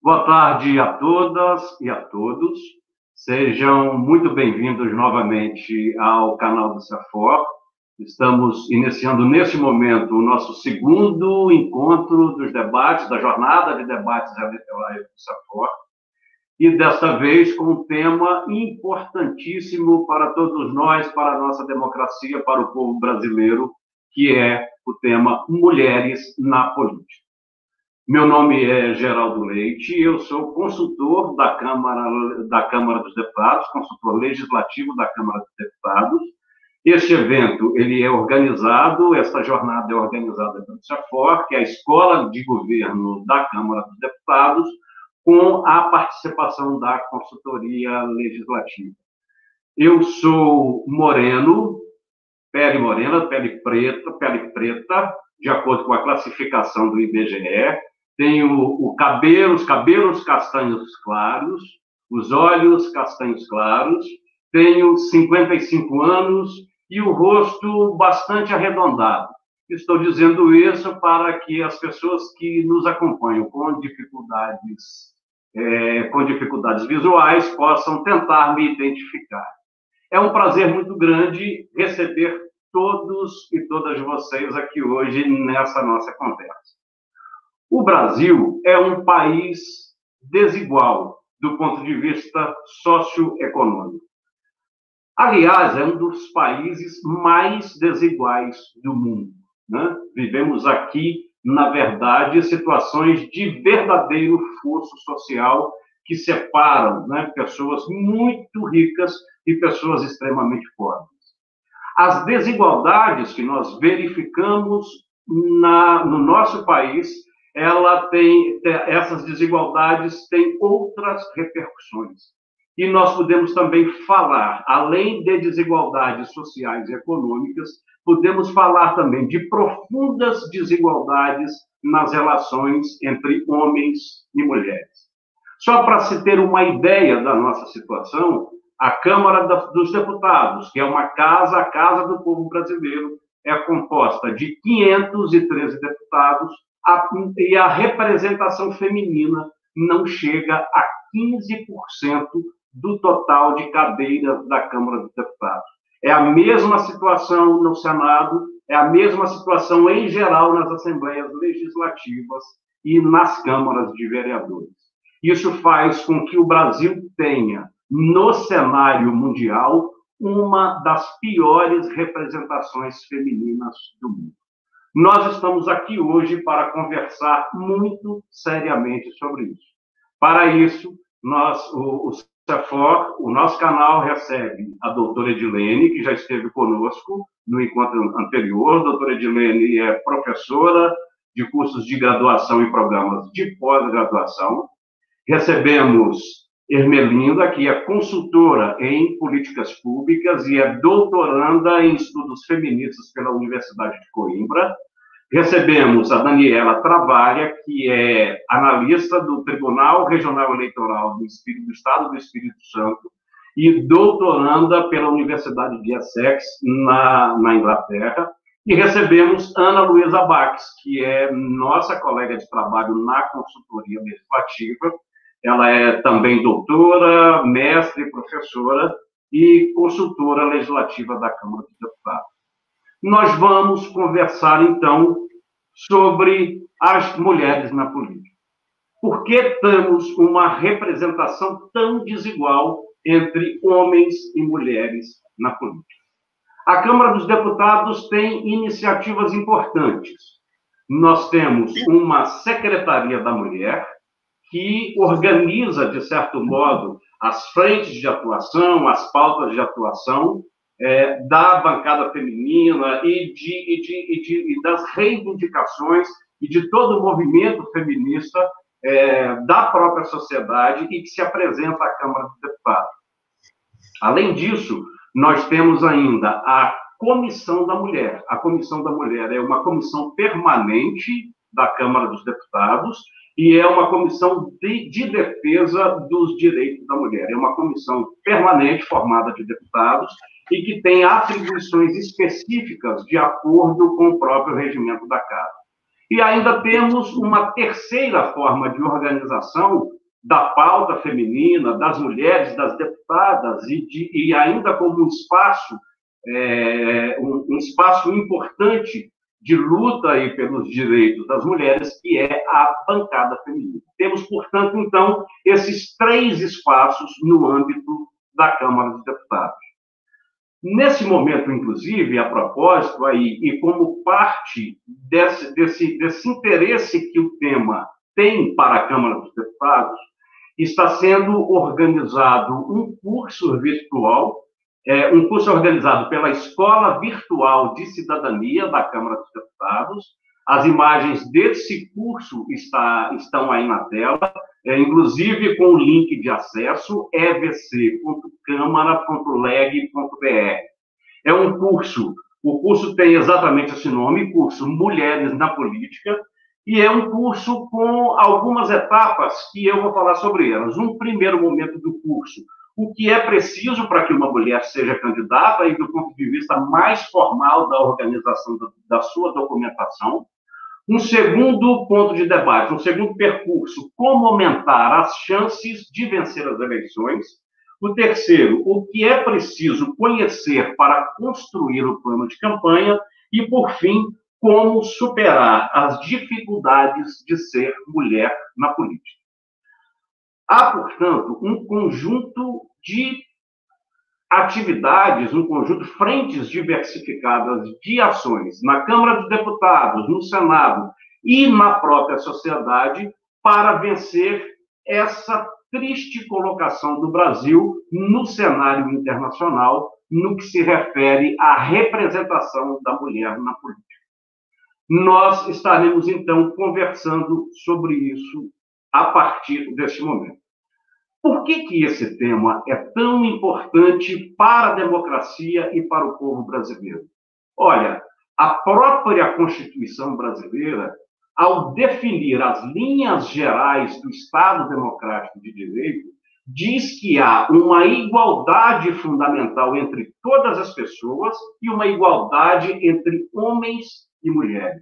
Boa tarde a todas e a todos. Sejam muito bem-vindos novamente ao canal do CEFOR. Estamos iniciando neste momento o nosso segundo encontro dos debates, da jornada de debates eleitorais do CEFOR, e desta vez com um tema importantíssimo para todos nós, para a nossa democracia, para o povo brasileiro, que é o tema Mulheres na Política. Meu nome é Geraldo Leite, eu sou consultor da Câmara dos Deputados, consultor legislativo da Câmara dos Deputados. Este evento, ele é organizado, esta jornada é organizada pelo CEFOR, que é a Escola de Governo da Câmara dos Deputados, com a participação da consultoria legislativa. Eu sou moreno, pele morena, pele preta, de acordo com a classificação do IBGE. Tenho os cabelos castanhos claros, os olhos castanhos claros, tenho 55 anos e o rosto bastante arredondado. Estou dizendo isso para que as pessoas que nos acompanham com dificuldades visuais possam tentar me identificar. É um prazer muito grande receber todos e todas vocês aqui hoje nessa nossa conversa. O Brasil é um país desigual do ponto de vista socioeconômico. Aliás, é um dos países mais desiguais do mundo, né? Vivemos aqui, na verdade, situações de verdadeiro fosso social que separam, né, pessoas muito ricas e pessoas extremamente pobres. As desigualdades que nós verificamos no nosso país, essas desigualdades têm outras repercussões. E nós podemos também falar, além de desigualdades sociais e econômicas, podemos falar também de profundas desigualdades nas relações entre homens e mulheres. Só para se ter uma ideia da nossa situação, a Câmara dos Deputados, que é a casa do povo brasileiro, é composta de 513 deputados, e a representação feminina não chega a 15% do total de cadeiras da Câmara dos Deputados. É a mesma situação no Senado, é a mesma situação em geral nas assembleias legislativas e nas câmaras de vereadores. Isso faz com que o Brasil tenha, no cenário mundial, uma das piores representações femininas do mundo. Nós estamos aqui hoje para conversar muito seriamente sobre isso. Para isso, o CEFOR, o nosso canal, recebe a doutora Edilene, que já esteve conosco no encontro anterior. A doutora Edilene é professora de cursos de graduação e programas de pós-graduação. Recebemos Ermelinda, que é consultora em políticas públicas e é doutoranda em estudos feministas pela Universidade de Coimbra. Recebemos a Daniela Travalha, que é analista do Tribunal Regional Eleitoral do Estado do Espírito Santo e doutoranda pela Universidade de Essex, na Inglaterra. E recebemos Ana Luísa Bax, que é nossa colega de trabalho na consultoria legislativa. Ela é também doutora, mestre, professora e consultora legislativa da Câmara dos Deputados. Nós vamos conversar, então, sobre as mulheres na política. Por que temos uma representação tão desigual entre homens e mulheres na política? A Câmara dos Deputados tem iniciativas importantes. Nós temos uma Secretaria da Mulher, que organiza, de certo modo, as frentes de atuação, as pautas de atuação da bancada feminina e das reivindicações e de todo o movimento feminista da própria sociedade e que se apresenta à Câmara dos Deputados. Além disso, nós temos ainda a Comissão da Mulher. A Comissão da Mulher é uma comissão permanente da Câmara dos Deputados e é uma comissão de defesa dos direitos da mulher. É uma comissão permanente formada de deputados e que tem atribuições específicas de acordo com o próprio regimento da Casa. E ainda temos uma terceira forma de organização da pauta feminina, das mulheres, das deputadas, e ainda como um espaço importante de luta aí pelos direitos das mulheres, que é a bancada feminina. Temos, portanto, então, esses 3 espaços no âmbito da Câmara dos Deputados. Nesse momento, inclusive, a propósito, aí, e como parte desse interesse que o tema tem para a Câmara dos Deputados, está sendo organizado um curso virtual, um curso organizado pela Escola Virtual de Cidadania da Câmara dos Deputados. As imagens desse curso estão aí na tela, inclusive com o link de acesso, evc.câmara.leg.br. É um curso, o curso tem exatamente esse nome, curso Mulheres na Política, e é um curso com algumas etapas que eu vou falar sobre elas. Um primeiro momento do curso, o que é preciso para que uma mulher seja candidata, e do ponto de vista mais formal da organização da sua documentação. Um segundo ponto de debate, um segundo percurso, como aumentar as chances de vencer as eleições. O terceiro, o que é preciso conhecer para construir o plano de campanha. E, por fim, como superar as dificuldades de ser mulher na política. Há, portanto, um conjunto de atividades, um conjunto de frentes diversificadas de ações na Câmara dos Deputados, no Senado e na própria sociedade para vencer essa triste colocação do Brasil no cenário internacional no que se refere à representação da mulher na política. Nós estaremos, então, conversando sobre isso a partir deste momento. Por que esse tema é tão importante para a democracia e para o povo brasileiro? Olha, a própria Constituição brasileira, ao definir as linhas gerais do Estado Democrático de Direito, diz que há uma igualdade fundamental entre todas as pessoas e uma igualdade entre homens e mulheres.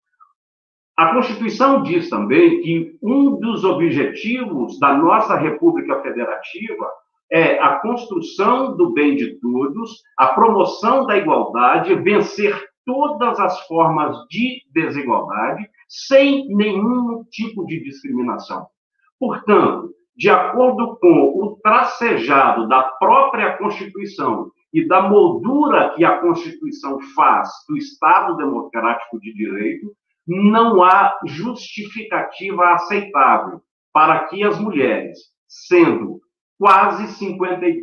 A Constituição diz também que um dos objetivos da nossa República Federativa é a construção do bem de todos, a promoção da igualdade, vencer todas as formas de desigualdade, sem nenhum tipo de discriminação. Portanto, de acordo com o tracejado da própria Constituição e da moldura que a Constituição faz do Estado Democrático de Direito, não há justificativa aceitável para que as mulheres, sendo quase 52%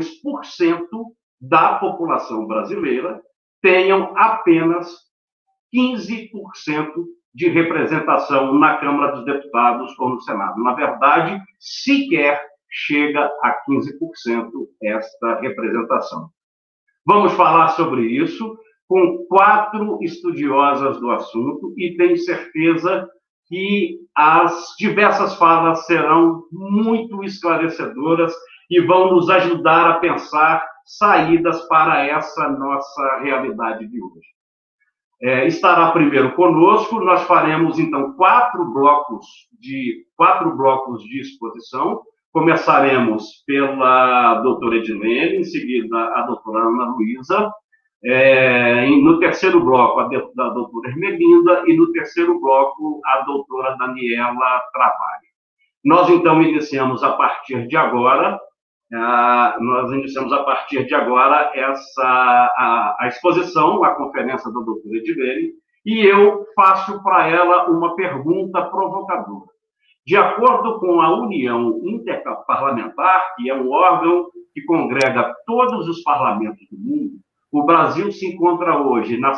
da população brasileira, tenham apenas 15% de representação na Câmara dos Deputados ou no Senado. Na verdade, sequer chega a 15% esta representação. Vamos falar sobre isso com 4 estudiosas do assunto e tenho certeza que as diversas falas serão muito esclarecedoras e vão nos ajudar a pensar saídas para essa nossa realidade de hoje. Estará primeiro conosco, nós faremos, então, 4 blocos de exposição. Começaremos pela doutora Edilene, em seguida a doutora Ana Luísa, no terceiro bloco, a doutora Ermelinda, e no terceiro bloco, a doutora Daniela Travaglia. Nós, então, iniciamos a partir de agora a exposição, a conferência da doutora Edilene, e eu faço para ela uma pergunta provocadora. De acordo com a União Interparlamentar, que é um órgão que congrega todos os parlamentos do mundo, o Brasil se encontra hoje na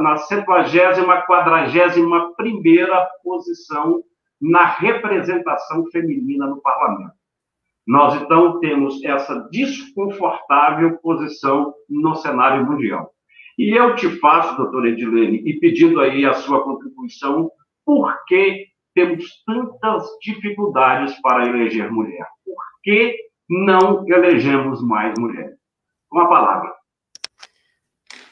40ª posição na representação feminina no parlamento. Nós, então, temos essa desconfortável posição no cenário mundial. E eu te faço, doutora Edilene, e pedindo aí a sua contribuição, por que temos tantas dificuldades para eleger mulher? Por que não elegemos mais mulheres? Com a palavra.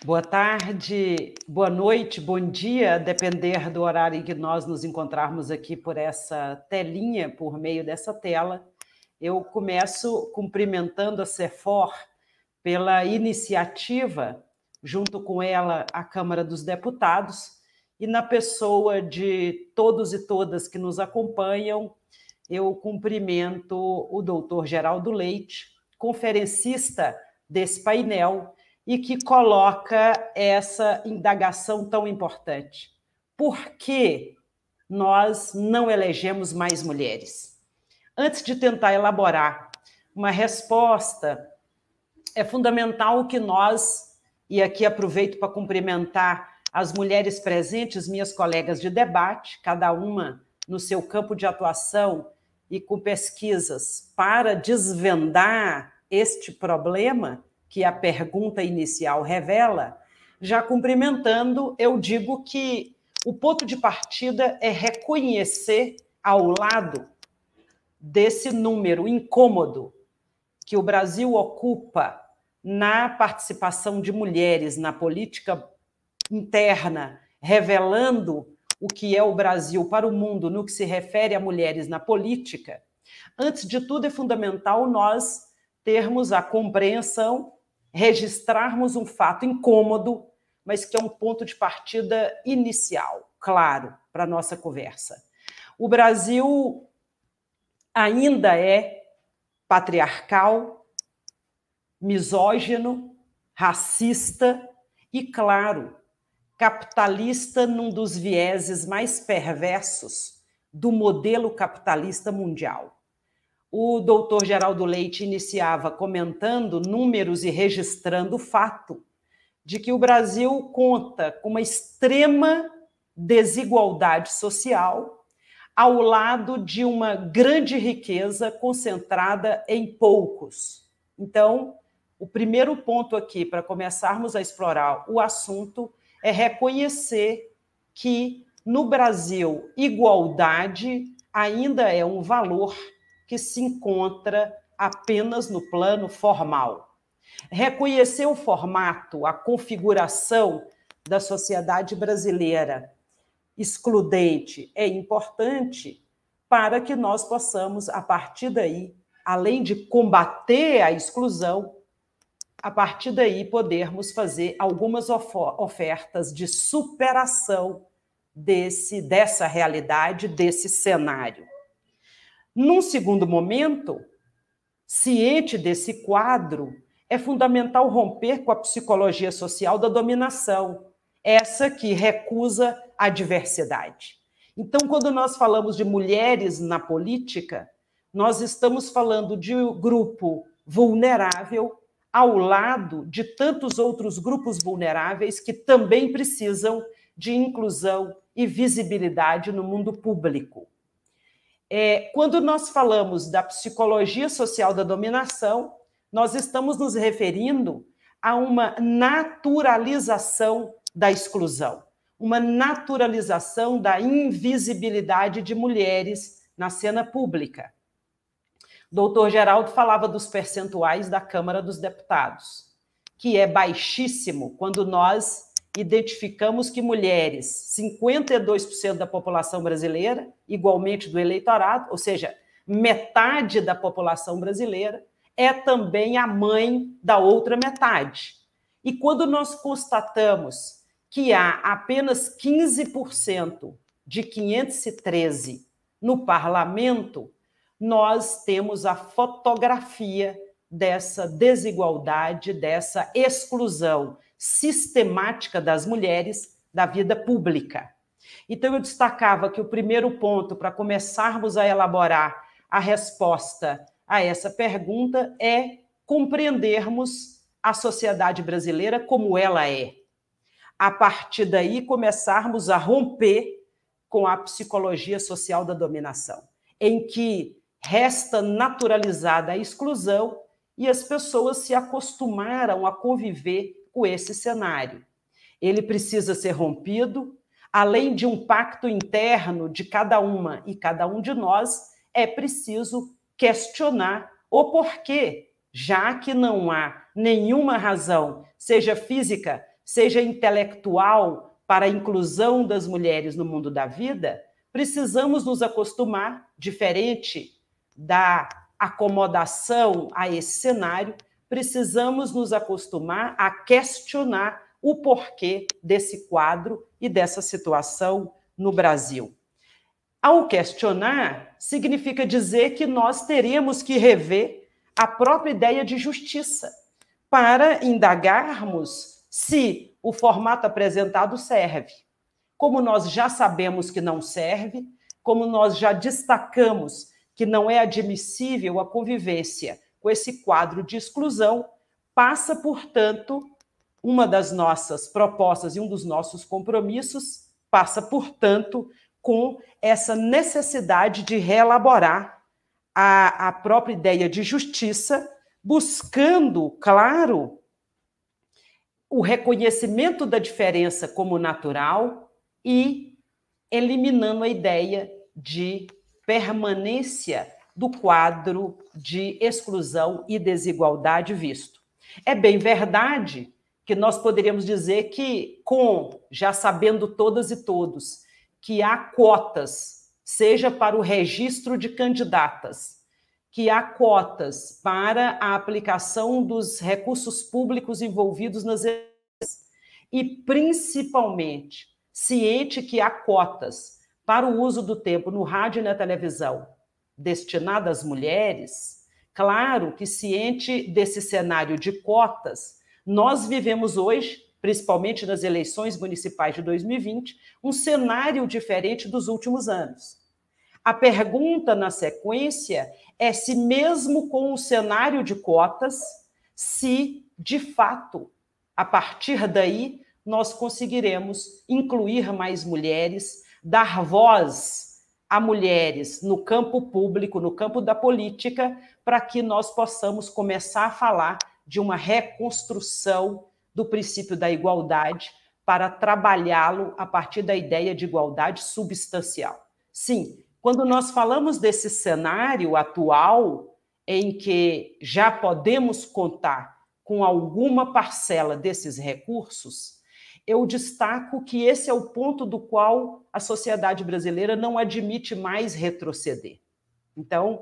Boa tarde, boa noite, bom dia, a depender do horário em que nós nos encontrarmos aqui por essa telinha, por meio dessa tela. Eu começo cumprimentando a CEFOR pela iniciativa, junto com ela, a Câmara dos Deputados, e na pessoa de todos e todas que nos acompanham, eu cumprimento o doutor Geraldo Leite, conferencista desse painel, e que coloca essa indagação tão importante. Por que nós não elegemos mais mulheres? Antes de tentar elaborar uma resposta, é fundamental que nós, e aqui aproveito para cumprimentar as mulheres presentes, minhas colegas de debate, cada uma no seu campo de atuação e com pesquisas para desvendar este problema que a pergunta inicial revela, já cumprimentando, eu digo que o ponto de partida é reconhecer ao lado desse número incômodo que o Brasil ocupa na participação de mulheres na política interna, revelando o que é o Brasil para o mundo no que se refere a mulheres na política. Antes de tudo, é fundamental nós termos a compreensão, registrarmos um fato incômodo, mas que é um ponto de partida inicial, claro, para a nossa conversa. O Brasil ainda é patriarcal, misógino, racista e, claro, capitalista num dos vieses mais perversos do modelo capitalista mundial. O doutor Geraldo Leite iniciava comentando números e registrando o fato de que o Brasil conta com uma extrema desigualdade social ao lado de uma grande riqueza concentrada em poucos. Então, o primeiro ponto aqui, para começarmos a explorar o assunto, é reconhecer que, no Brasil, igualdade ainda é um valor que se encontra apenas no plano formal. Reconhecer o formato, a configuração da sociedade brasileira excludente é importante para que nós possamos, a partir daí, além de combater a exclusão, a partir daí podermos fazer algumas ofertas de superação dessa realidade, desse cenário. Num segundo momento, ciente desse quadro, é fundamental romper com a psicologia social da dominação, essa que recusa a diversidade. Então, quando nós falamos de mulheres na política, nós estamos falando de um grupo vulnerável ao lado de tantos outros grupos vulneráveis que também precisam de inclusão e visibilidade no mundo público. Quando nós falamos da psicologia social da dominação, nós estamos nos referindo a uma naturalização da exclusão, uma naturalização da invisibilidade de mulheres na cena pública. Doutor Geraldo falava dos percentuais da Câmara dos Deputados, que é baixíssimo quando nós identificamos que mulheres, 52% da população brasileira, igualmente do eleitorado, ou seja, metade da população brasileira, é também a mãe da outra metade. E quando nós constatamos que há apenas 15% de 513 no parlamento, nós temos a fotografia dessa desigualdade, dessa exclusão sistemática das mulheres da vida pública. Então, eu destacava que o primeiro ponto para começarmos a elaborar a resposta a essa pergunta é compreendermos a sociedade brasileira como ela é. A partir daí, começarmos a romper com a psicologia social da dominação, em que resta naturalizada a exclusão e as pessoas se acostumaram a conviver com esse cenário. Ele precisa ser rompido, além de um pacto interno de cada uma e cada um de nós, é preciso questionar o porquê, já que não há nenhuma razão, seja física, seja intelectual para a inclusão das mulheres no mundo da vida, precisamos nos acostumar, diferente da acomodação a esse cenário, precisamos nos acostumar a questionar o porquê desse quadro e dessa situação no Brasil. Ao questionar, significa dizer que nós teremos que rever a própria ideia de justiça para indagarmos se o formato apresentado serve. Como nós já sabemos que não serve, como nós já destacamos que não é admissível a convivência com esse quadro de exclusão, passa, portanto, uma das nossas propostas e um dos nossos compromissos passa, portanto, com essa necessidade de reelaborar a própria ideia de justiça, buscando, claro, o reconhecimento da diferença como natural e eliminando a ideia de permanência do quadro de exclusão e desigualdade visto. É bem verdade que nós poderíamos dizer que, já sabendo todas e todos, que há cotas, seja para o registro de candidatas, que há cotas para a aplicação dos recursos públicos envolvidos nas eleições, e principalmente ciente que há cotas para o uso do tempo no rádio e na televisão destinada às mulheres, claro que ciente desse cenário de cotas, nós vivemos hoje, principalmente nas eleições municipais de 2020, um cenário diferente dos últimos anos. A pergunta na sequência é se mesmo com o cenário de cotas, se, de fato, a partir daí, nós conseguiremos incluir mais mulheres, dar voz a mulheres no campo público, no campo da política, para que nós possamos começar a falar de uma reconstrução do princípio da igualdade para trabalhá-lo a partir da ideia de igualdade substancial. Sim, quando nós falamos desse cenário atual, em que já podemos contar com alguma parcela desses recursos, eu destaco que esse é o ponto do qual a sociedade brasileira não admite mais retroceder. Então,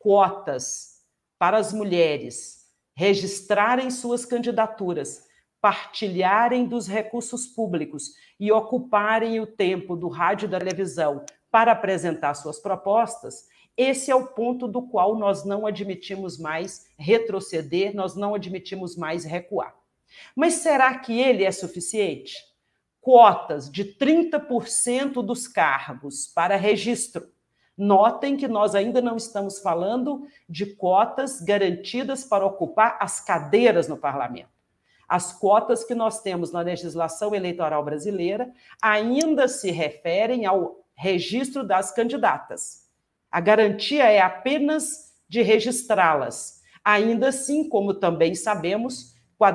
cotas para as mulheres registrarem suas candidaturas, partilharem dos recursos públicos e ocuparem o tempo do rádio e da televisão para apresentar suas propostas, esse é o ponto do qual nós não admitimos mais retroceder, nós não admitimos mais recuar. Mas será que ele é suficiente? Cotas de 30% dos cargos para registro. Notem que nós ainda não estamos falando de cotas garantidas para ocupar as cadeiras no parlamento. As cotas que nós temos na legislação eleitoral brasileira ainda se referem ao registro das candidatas. A garantia é apenas de registrá-las. Ainda assim, como também sabemos, com a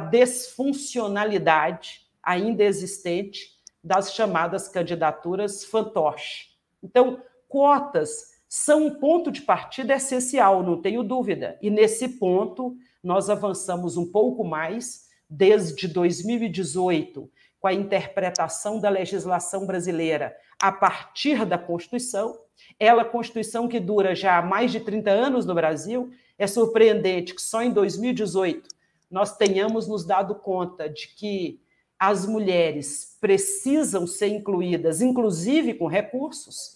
desfuncionalidade ainda existente das chamadas candidaturas fantoche. Então, cotas são um ponto de partida essencial, não tenho dúvida. E nesse ponto, nós avançamos um pouco mais desde 2018, com a interpretação da legislação brasileira a partir da Constituição. Ela, Constituição que dura já há mais de 30 anos no Brasil, é surpreendente que só em 2018 nós tenhamos nos dado conta de que as mulheres precisam ser incluídas, inclusive com recursos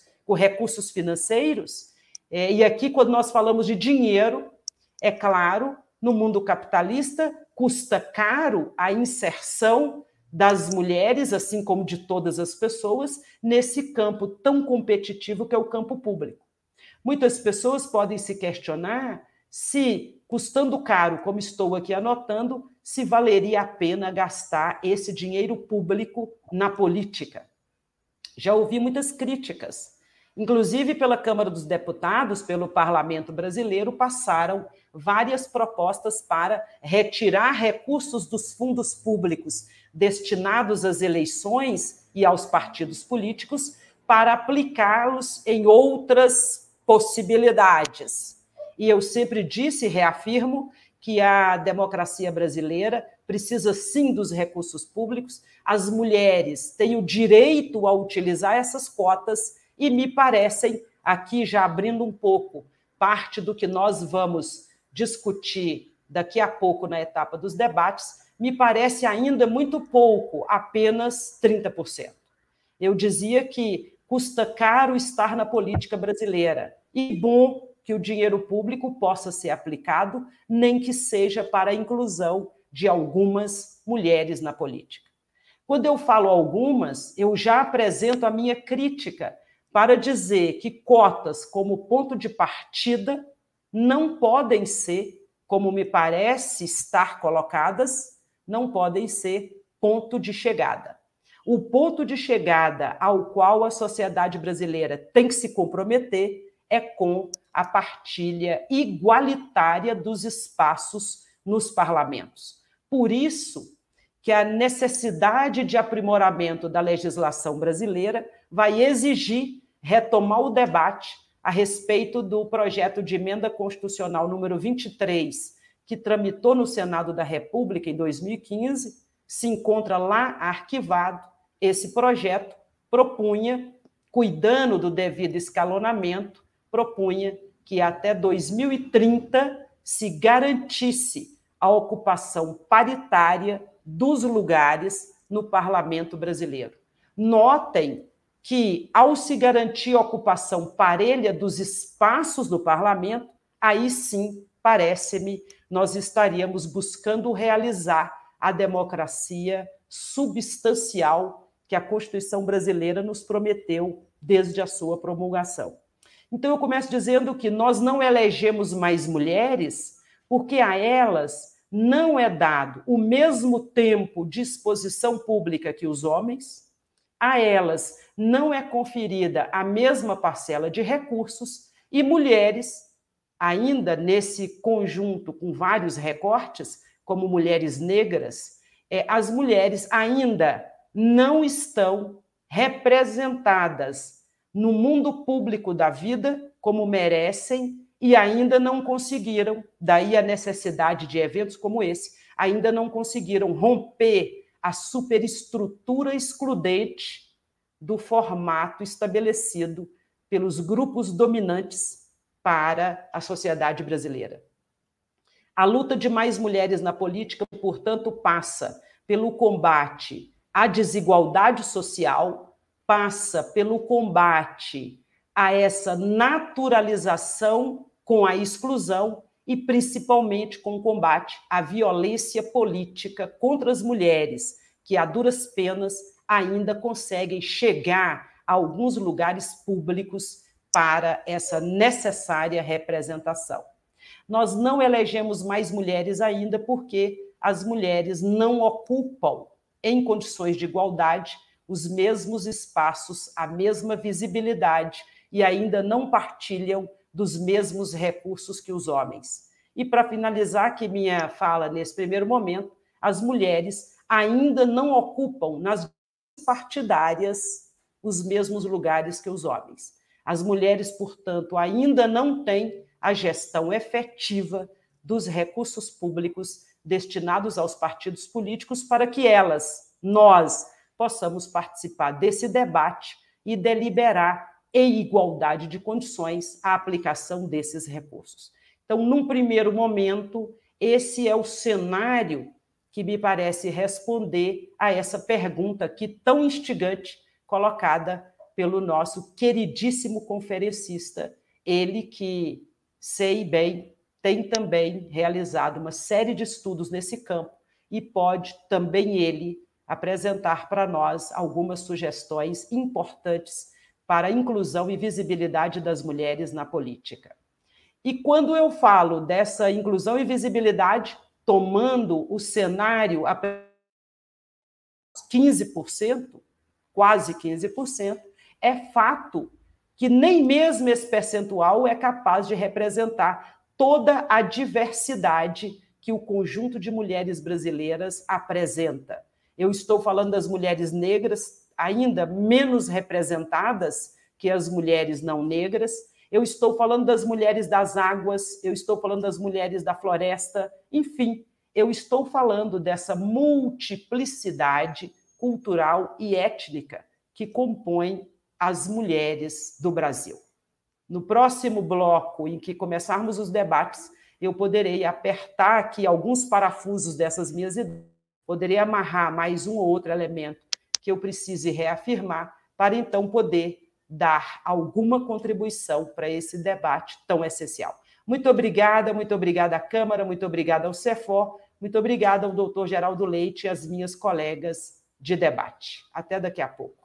financeiros. E aqui, quando nós falamos de dinheiro, é claro, no mundo capitalista, custa caro a inserção das mulheres, assim como de todas as pessoas, nesse campo tão competitivo que é o campo público. Muitas pessoas podem se questionar se, custando caro, como estou aqui anotando, se valeria a pena gastar esse dinheiro público na política. Já ouvi muitas críticas, inclusive pela Câmara dos Deputados, pelo Parlamento Brasileiro, passaram várias propostas para retirar recursos dos fundos públicos destinados às eleições e aos partidos políticos para aplicá-los em outras possibilidades. E eu sempre disse e reafirmo que a democracia brasileira precisa sim dos recursos públicos, as mulheres têm o direito a utilizar essas cotas e me parecem, aqui já abrindo um pouco parte do que nós vamos discutir daqui a pouco na etapa dos debates, me parece ainda muito pouco, apenas 30%. Eu dizia que custa caro estar na política brasileira e bom que o dinheiro público possa ser aplicado, nem que seja para a inclusão de algumas mulheres na política. Quando eu falo algumas, eu já apresento a minha crítica para dizer que cotas como ponto de partida não podem ser, como me parece estar colocadas, não podem ser ponto de chegada. O ponto de chegada ao qual a sociedade brasileira tem que se comprometer é com a partilha igualitária dos espaços nos parlamentos. Por isso que a necessidade de aprimoramento da legislação brasileira vai exigir retomar o debate a respeito do projeto de emenda constitucional número 23, que tramitou no Senado da República em 2015, se encontra lá arquivado. Esse projeto propunha, cuidando do devido escalonamento, propunha que até 2030 se garantisse a ocupação paritária dos lugares no parlamento brasileiro. Notem que, ao se garantir a ocupação parelha dos espaços do parlamento, aí sim, parece-me, nós estaríamos buscando realizar a democracia substancial que a Constituição brasileira nos prometeu desde a sua promulgação. Então, eu começo dizendo que nós não elegemos mais mulheres porque a elas não é dado o mesmo tempo de exposição pública que os homens, a elas não é conferida a mesma parcela de recursos e mulheres, ainda nesse conjunto com vários recortes, como mulheres negras, as mulheres ainda não estão representadas no mundo público da vida como merecem e ainda não conseguiram, daí a necessidade de eventos como esse, ainda não conseguiram romper a superestrutura excludente do formato estabelecido pelos grupos dominantes para a sociedade brasileira. A luta de mais mulheres na política, portanto, passa pelo combate à desigualdade social, passa pelo combate a essa naturalização com a exclusão e, principalmente, com o combate à violência política contra as mulheres, que, a duras penas, ainda conseguem chegar a alguns lugares públicos para essa necessária representação. Nós não elegemos mais mulheres ainda porque as mulheres não ocupam, em condições de igualdade, os mesmos espaços, a mesma visibilidade e ainda não partilham dos mesmos recursos que os homens. E, para finalizar aqui minha fala nesse primeiro momento, as mulheres ainda não ocupam nas partidárias os mesmos lugares que os homens. As mulheres, portanto, ainda não têm a gestão efetiva dos recursos públicos destinados aos partidos políticos para que elas, nós, possamos participar desse debate e deliberar em igualdade de condições a aplicação desses recursos. Então, num primeiro momento, esse é o cenário que me parece responder a essa pergunta aqui tão instigante colocada pelo nosso queridíssimo conferencista, ele que, sei bem, tem também realizado uma série de estudos nesse campo e pode também ele apresentar para nós algumas sugestões importantes para a inclusão e visibilidade das mulheres na política. E quando eu falo dessa inclusão e visibilidade, tomando o cenário a 15%, quase 15%, é fato que nem mesmo esse percentual é capaz de representar toda a diversidade que o conjunto de mulheres brasileiras apresenta. Eu estou falando das mulheres negras, ainda menos representadas que as mulheres não negras. Eu estou falando das mulheres das águas, eu estou falando das mulheres da floresta, enfim, eu estou falando dessa multiplicidade cultural e étnica que compõe as mulheres do Brasil. No próximo bloco, em que começarmos os debates, eu poderei apertar aqui alguns parafusos dessas minhas ideias, poderei amarrar mais um ou outro elemento que eu precise reafirmar, para então poder dar alguma contribuição para esse debate tão essencial. Muito obrigada à Câmara, muito obrigada ao CEFOR, muito obrigada ao doutor Geraldo Leite e às minhas colegas de debate. Até daqui a pouco.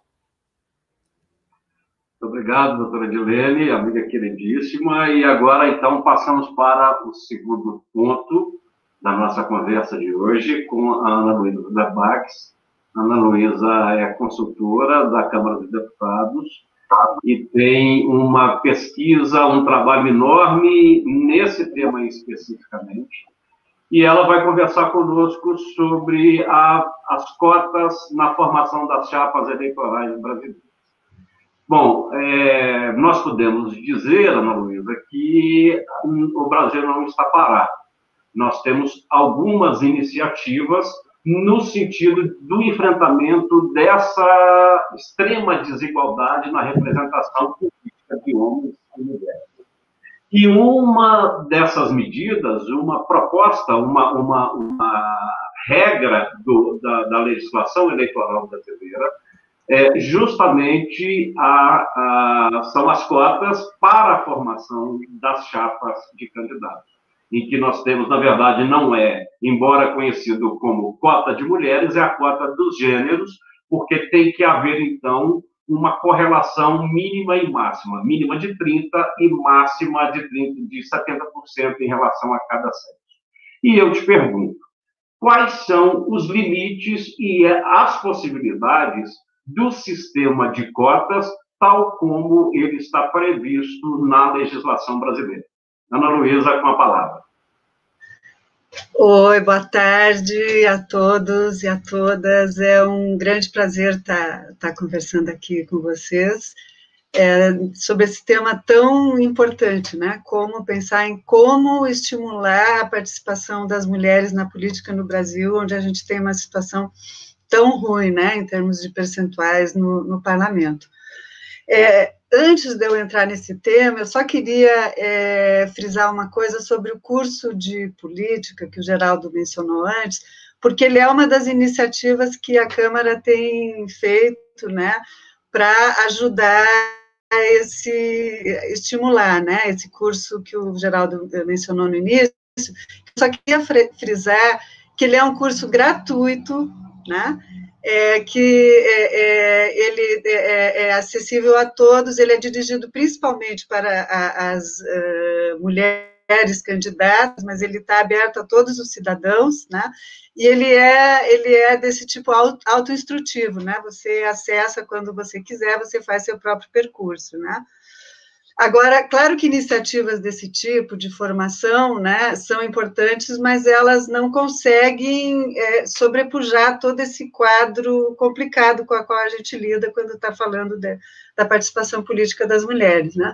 Muito obrigado, doutora Edilene, amiga queridíssima. E agora, então, passamos para o segundo ponto da nossa conversa de hoje com a Ana Luísa da Bax. A Ana Luísa é consultora da Câmara dos Deputados e tem uma pesquisa, um trabalho enorme nesse tema especificamente. E ela vai conversar conosco sobre as cotas na formação das chapas eleitorais brasileiras. Bom, nós podemos dizer, Ana Luísa, que o Brasil não está parado. Nós temos algumas iniciativas no sentido do enfrentamento dessa extrema desigualdade na representação política de homens e mulheres. E uma dessas medidas, uma proposta, uma regra da legislação eleitoral brasileira, justamente são as cotas para a formação das chapas de candidatos, em que nós temos, na verdade, não embora conhecido como cota de mulheres, é a cota dos gêneros, porque tem que haver, então, uma correlação mínima e máxima, mínima de 30% e máxima de 70% em relação a cada sexo. E eu te pergunto, quais são os limites e as possibilidades do sistema de cotas, tal como ele está previsto na legislação brasileira? Ana Luísa, com a palavra. Oi, boa tarde a todos e a todas. É um grande prazer estar conversando aqui com vocês sobre esse tema tão importante, né? Como pensar em como estimular a participação das mulheres na política no Brasil, onde a gente tem uma situação tão ruim, né, em termos de percentuais no parlamento. Antes de eu entrar nesse tema, eu só queria frisar uma coisa sobre o curso de política que o Geraldo mencionou antes, porque ele é uma das iniciativas que a Câmara tem feito, né, para ajudar a estimular, né, esse curso que o Geraldo mencionou no início. Eu só queria frisar que ele é um curso gratuito, né, ele é acessível a todos, ele é dirigido principalmente para as mulheres candidatas, mas ele está aberto a todos os cidadãos, né? E ele é desse tipo autoinstrutivo, né? Você acessa quando você quiser, você faz seu próprio percurso, né? Agora, claro que iniciativas desse tipo de formação, né, são importantes, mas elas não conseguem sobrepujar todo esse quadro complicado com o qual a gente lida quando está falando da participação política das mulheres, né?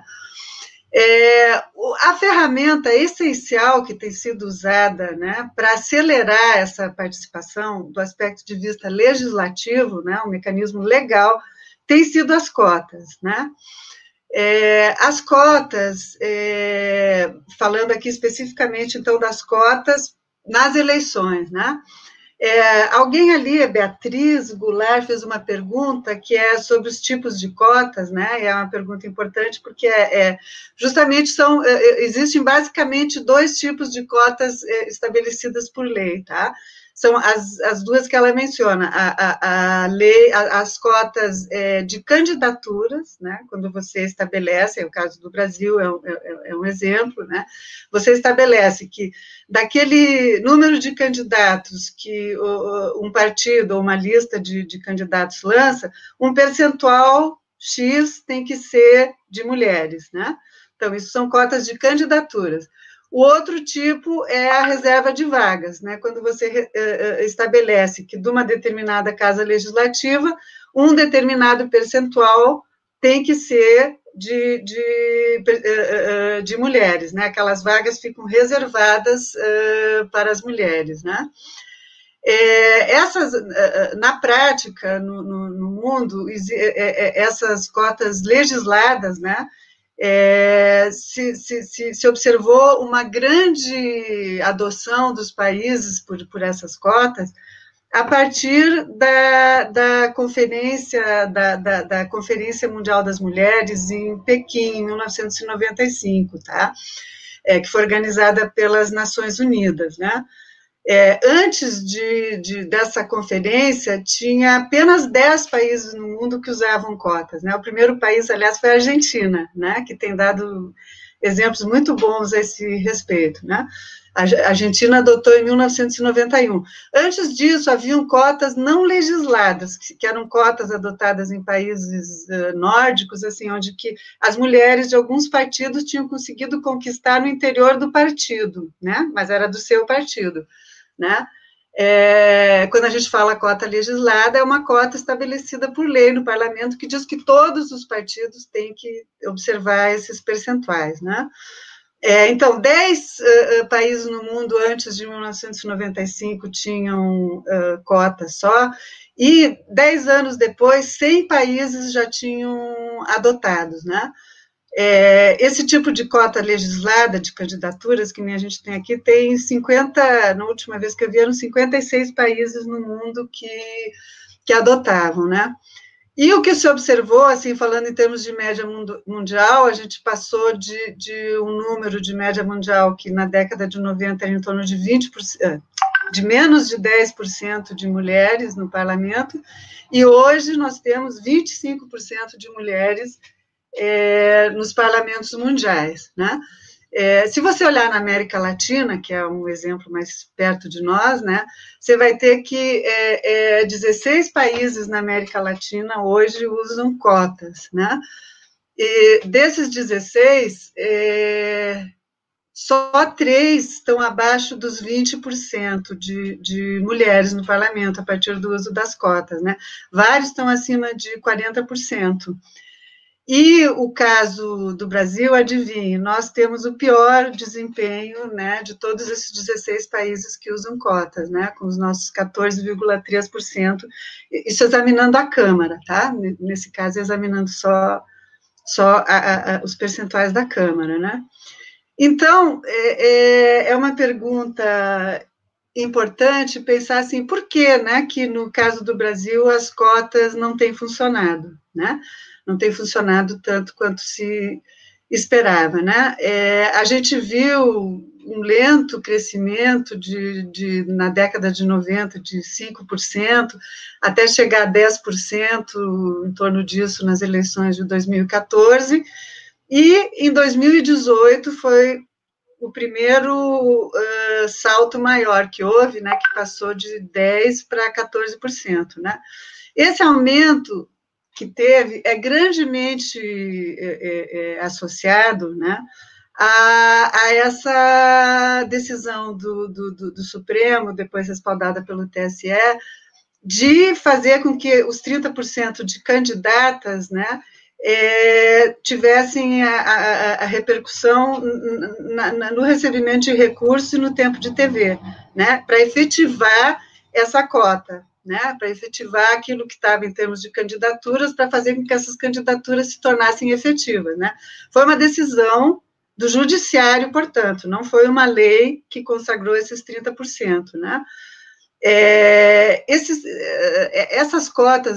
A ferramenta essencial que tem sido usada, né, para acelerar essa participação do aspecto de vista legislativo, né, um mecanismo legal, tem sido as cotas, né? As cotas, falando aqui especificamente, então, das cotas nas eleições, né? Alguém ali, a Beatriz Goulart, fez uma pergunta que é sobre os tipos de cotas, né? É uma pergunta importante, porque justamente existem basicamente dois tipos de cotas estabelecidas por lei, tá? São as duas que ela menciona, a lei, as cotas de candidaturas, né, quando você estabelece, o caso do Brasil é um exemplo, né, você estabelece que daquele número de candidatos que um partido ou uma lista de candidatos lança, um percentual X tem que ser de mulheres, né, então isso são cotas de candidaturas. O outro tipo é a reserva de vagas, né? Quando você estabelece que de uma determinada casa legislativa, um determinado percentual tem que ser de mulheres, né? Aquelas vagas ficam reservadas para as mulheres, né? Na prática, no mundo, essas cotas legisladas, né? Se observou uma grande adoção dos países por essas cotas a partir da Conferência Mundial das Mulheres em Pequim, em 1995, tá? Que foi organizada pelas Nações Unidas, né? Antes dessa conferência, tinha apenas 10 países no mundo que usavam cotas, né? O primeiro país, aliás, foi a Argentina, né? Que tem dado exemplos muito bons a esse respeito, né? A Argentina adotou em 1991. Antes disso, haviam cotas não legisladas, que eram cotas adotadas em países nórdicos, assim, onde que as mulheres de alguns partidos tinham conseguido conquistar no interior do partido, né? Mas era do seu partido, né? Quando a gente fala cota legislada, é uma cota estabelecida por lei no parlamento que diz que todos os partidos têm que observar esses percentuais, né? Então, 10 países no mundo antes de 1995 tinham cotas só, e 10 anos depois, 100 países já tinham adotados, né? Esse tipo de cota legislada de candidaturas, que nem a gente tem aqui, tem 50, na última vez que eu vi, eram 56 países no mundo que adotavam, né? E o que se observou, assim, falando em termos de média mundial, a gente passou de um número de média mundial que na década de 90 era em torno de 20%, de menos de 10% de mulheres no parlamento, e hoje nós temos 25% de mulheres nos parlamentos mundiais, né? Se você olhar na América Latina, que é um exemplo mais perto de nós, né, você vai ter que 16 países na América Latina hoje usam cotas, né? E desses 16, só 3 estão abaixo dos 20% de mulheres no parlamento, a partir do uso das cotas, né? Vários estão acima de 40%. E o caso do Brasil, adivinhe, nós temos o pior desempenho, né, de todos esses 16 países que usam cotas, né, com os nossos 14,3%, isso examinando a Câmara, tá? Nesse caso, examinando só os percentuais da Câmara, né? Então, é uma pergunta importante pensar assim, por que, né, que no caso do Brasil as cotas não têm funcionado, né? Não tem funcionado tanto quanto se esperava, né? A gente viu um lento crescimento na década de 90 de 5%, até chegar a 10%, em torno disso, nas eleições de 2014, e em 2018 foi o primeiro salto maior que houve, né, que passou de 10% para 14%, né? Esse aumento que teve é grandemente associado, né, a essa decisão do Supremo, depois respaldada pelo TSE, de fazer com que os 30% de candidatas, né, tivessem a repercussão no recebimento de recursos e no tempo de TV, né, para efetivar essa cota, né, para efetivar aquilo que estava em termos de candidaturas, para fazer com que essas candidaturas se tornassem efetivas, né. Foi uma decisão do judiciário, portanto, não foi uma lei que consagrou esses 30%, né. Essas cotas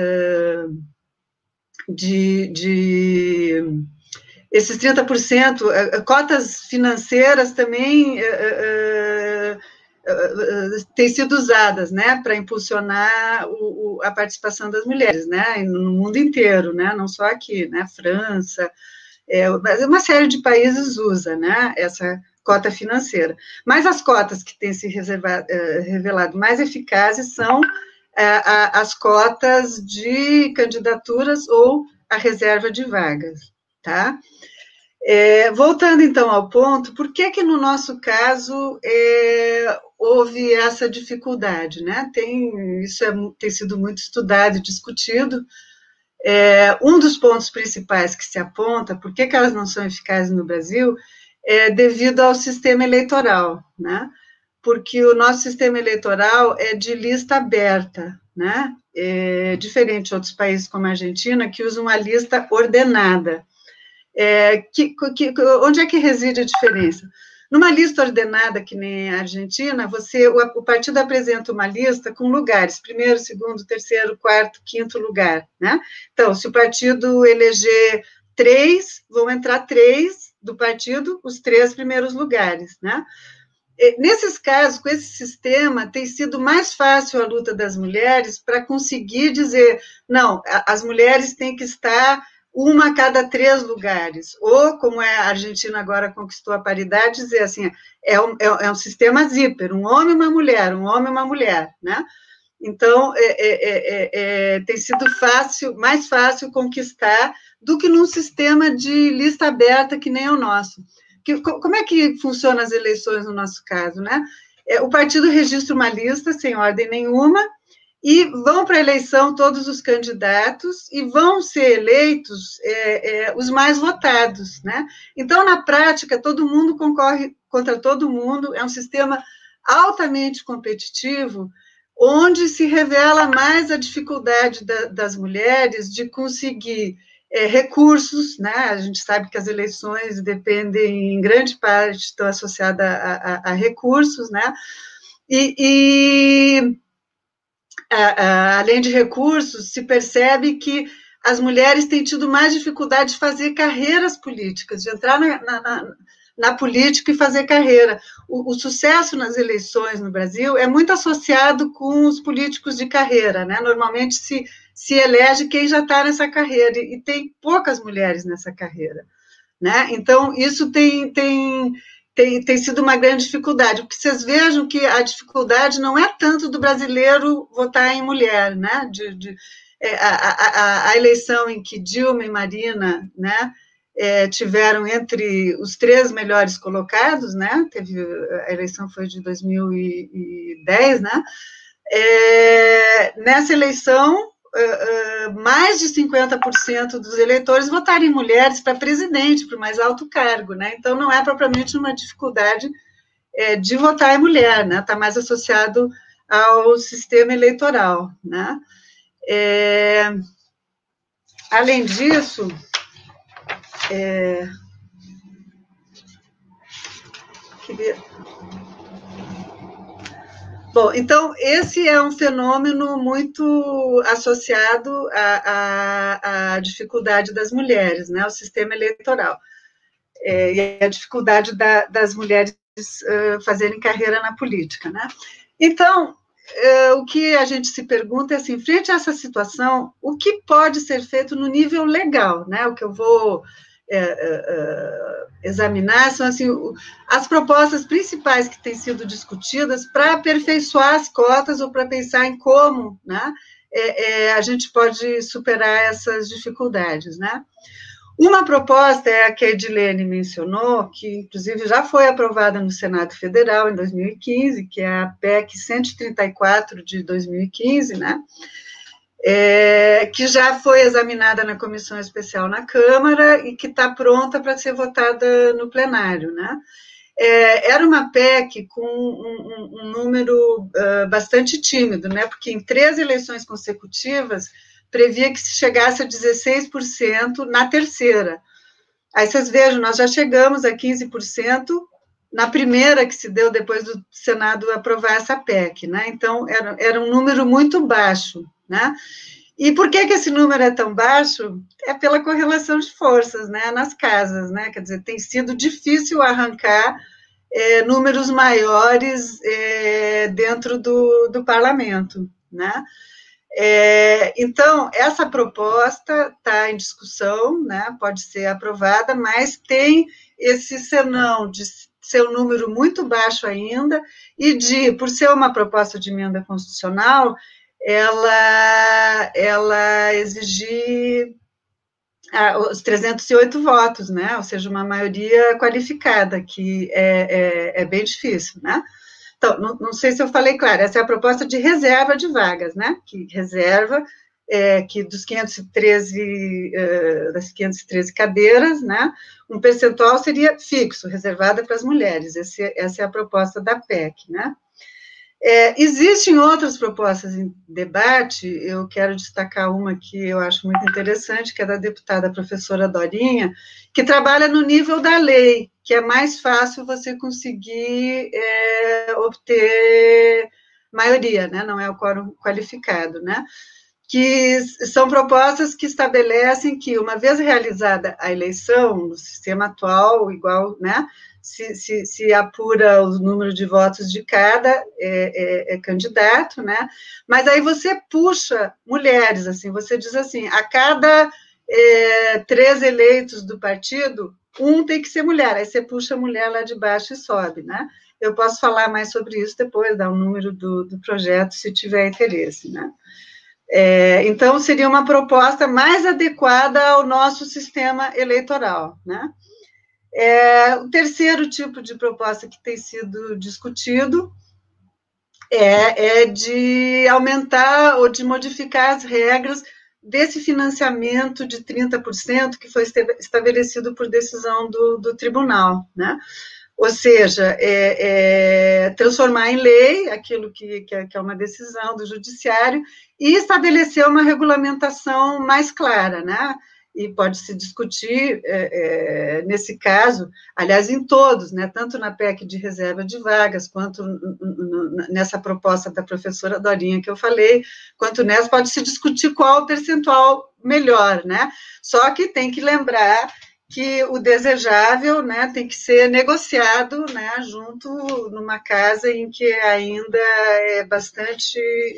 esses 30%, cotas financeiras também têm sido usadas, né, para impulsionar a participação das mulheres, né, no mundo inteiro, né, não só aqui, né, França, uma série de países usa, né, essa cota financeira. Mas as cotas que têm se revelado mais eficazes são as cotas de candidaturas ou a reserva de vagas, tá? Voltando, então, ao ponto, por que no nosso caso houve essa dificuldade, né? Isso tem sido muito estudado e discutido. Um dos pontos principais que se aponta, por que elas não são eficazes no Brasil, é devido ao sistema eleitoral, né? Porque o nosso sistema eleitoral é de lista aberta, né? Diferente de outros países como a Argentina, que usam uma lista ordenada. Onde é que reside a diferença? Numa lista ordenada, que nem a Argentina, o partido apresenta uma lista com lugares, primeiro, segundo, terceiro, quarto, quinto lugar, né? Então, se o partido eleger 3, vão entrar 3 do partido, os 3 primeiros lugares, né? Nesses casos, com esse sistema, tem sido mais fácil a luta das mulheres para conseguir dizer, não, as mulheres têm que estar uma a cada 3 lugares, ou, como a Argentina agora conquistou a paridade, dizer assim, é um sistema zíper, um homem e uma mulher, né? Então, tem sido mais fácil conquistar do que num sistema de lista aberta que nem o nosso. Como é que funcionam as eleições no nosso caso, né? O partido registra uma lista sem ordem nenhuma e vão para a eleição todos os candidatos e vão ser eleitos os mais votados, né? Então, na prática, todo mundo concorre contra todo mundo, é um sistema altamente competitivo, onde se revela mais a dificuldade das mulheres de conseguir recursos, né? A gente sabe que as eleições dependem, em grande parte, estão associadas a recursos, né? Além de recursos, se percebe que as mulheres têm tido mais dificuldade de fazer carreiras políticas, de entrar na política e fazer carreira. O sucesso nas eleições no Brasil é muito associado com os políticos de carreira, né? Normalmente se elege quem já está nessa carreira, e tem poucas mulheres nessa carreira, né? Então, isso tem sido uma grande dificuldade, porque vocês vejam que a dificuldade não é tanto do brasileiro votar em mulher, né? A eleição em que Dilma e Marina, né, tiveram entre os 3 melhores colocados, né? A eleição foi de 2010, né? Nessa eleição, mais de 50% dos eleitores votaram em mulheres para presidente, para o mais alto cargo, né? Então, não é propriamente uma dificuldade de votar em mulher, né? Está mais associado ao sistema eleitoral, né? Além disso, Bom, então, esse é um fenômeno muito associado à dificuldade das mulheres, né, o sistema eleitoral, e a dificuldade das mulheres fazerem carreira na política, né. Então, o que a gente se pergunta é assim, frente a essa situação, o que pode ser feito no nível legal, né, o que eu vou examinar são assim, as propostas principais que têm sido discutidas para aperfeiçoar as cotas ou para pensar em como, né, a gente pode superar essas dificuldades, né. Uma proposta é a que a Edilene mencionou, que inclusive já foi aprovada no Senado Federal em 2015, que é a PEC 134 de 2015, né, que já foi examinada na comissão especial na Câmara e que está pronta para ser votada no plenário, né? Era uma PEC com um número bastante tímido, né? Porque em 3 eleições consecutivas previa que se chegasse a 16% na terceira. Aí vocês vejam, nós já chegamos a 15% na primeira que se deu depois do Senado aprovar essa PEC, né? Então, era um número muito baixo, né? E por que esse número é tão baixo? É pela correlação de forças, né, nas casas, né? Quer dizer, tem sido difícil arrancar números maiores dentro do parlamento, né? Então, essa proposta está em discussão, né? Pode ser aprovada, mas tem esse senão de ser um número muito baixo ainda e por ser uma proposta de emenda constitucional, ela exigir os 308 votos, né? Ou seja, uma maioria qualificada, que é bem difícil, né? Então, não sei se eu falei claro, essa é a proposta de reserva de vagas, né? Que reserva que das 513 cadeiras, né, um percentual seria fixo, reservada para as mulheres. Essa é a proposta da PEC, né? Existem outras propostas em debate, eu quero destacar uma que eu acho muito interessante, que é da deputada professora Dorinha, que trabalha no nível da lei, que é mais fácil você conseguir obter maioria, né? Não é o quórum qualificado, né? Que são propostas que estabelecem que, uma vez realizada a eleição, no sistema atual, igual, né? Se apura o número de votos de cada candidato, né? Mas aí você puxa mulheres, assim, você diz assim, a cada 3 eleitos do partido, um tem que ser mulher, aí você puxa a mulher lá de baixo e sobe, né? Eu posso falar mais sobre isso depois, dar o número do projeto, se tiver interesse, né? Então, seria uma proposta mais adequada ao nosso sistema eleitoral, né? O terceiro tipo de proposta que tem sido discutido é de aumentar ou de modificar as regras desse financiamento de 30% que foi estabelecido por decisão do tribunal, né? Ou seja, transformar em lei aquilo que é uma decisão do judiciário e estabelecer uma regulamentação mais clara, né? E pode-se discutir, nesse caso, aliás, em todos, né, tanto na PEC de reserva de vagas, quanto nessa proposta da professora Dorinha que eu falei, quanto nessa, pode-se discutir qual o percentual melhor, né? Só que tem que lembrar que o desejável, né, tem que ser negociado, né, junto numa casa em que ainda é bastante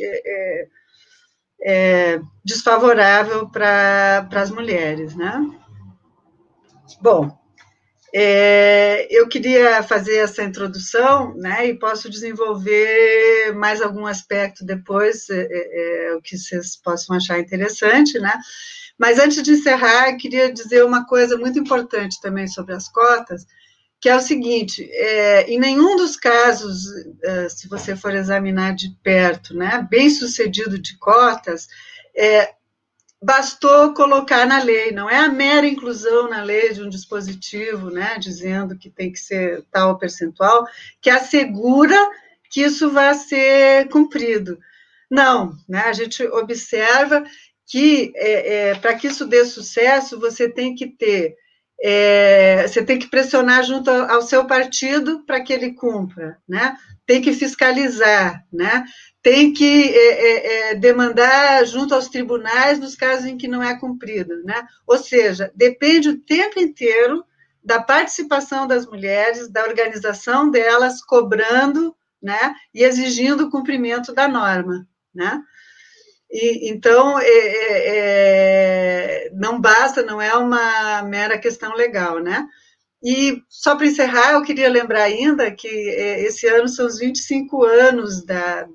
desfavorável para as mulheres, né? Bom, eu queria fazer essa introdução, né, e posso desenvolver mais algum aspecto depois, o que vocês possam achar interessante, né? Mas antes de encerrar, eu queria dizer uma coisa muito importante também sobre as cotas, que é o seguinte, em nenhum dos casos, se você for examinar de perto, né, bem-sucedido de cotas, bastou colocar na lei, não é a mera inclusão na lei de um dispositivo, né, dizendo que tem que ser tal percentual, que assegura que isso vai ser cumprido. Não, né, a gente observa que, para que isso dê sucesso, você tem que ter, você tem que pressionar junto ao seu partido para que ele cumpra, né? Tem que fiscalizar, né? Tem que demandar junto aos tribunais nos casos em que não é cumprido, né? Ou seja, depende o tempo inteiro da participação das mulheres, da organização delas, cobrando, né? E exigindo o cumprimento da norma, né? Então, não basta, não é uma mera questão legal, né? E, só para encerrar, eu queria lembrar ainda que esse ano são os 25 anos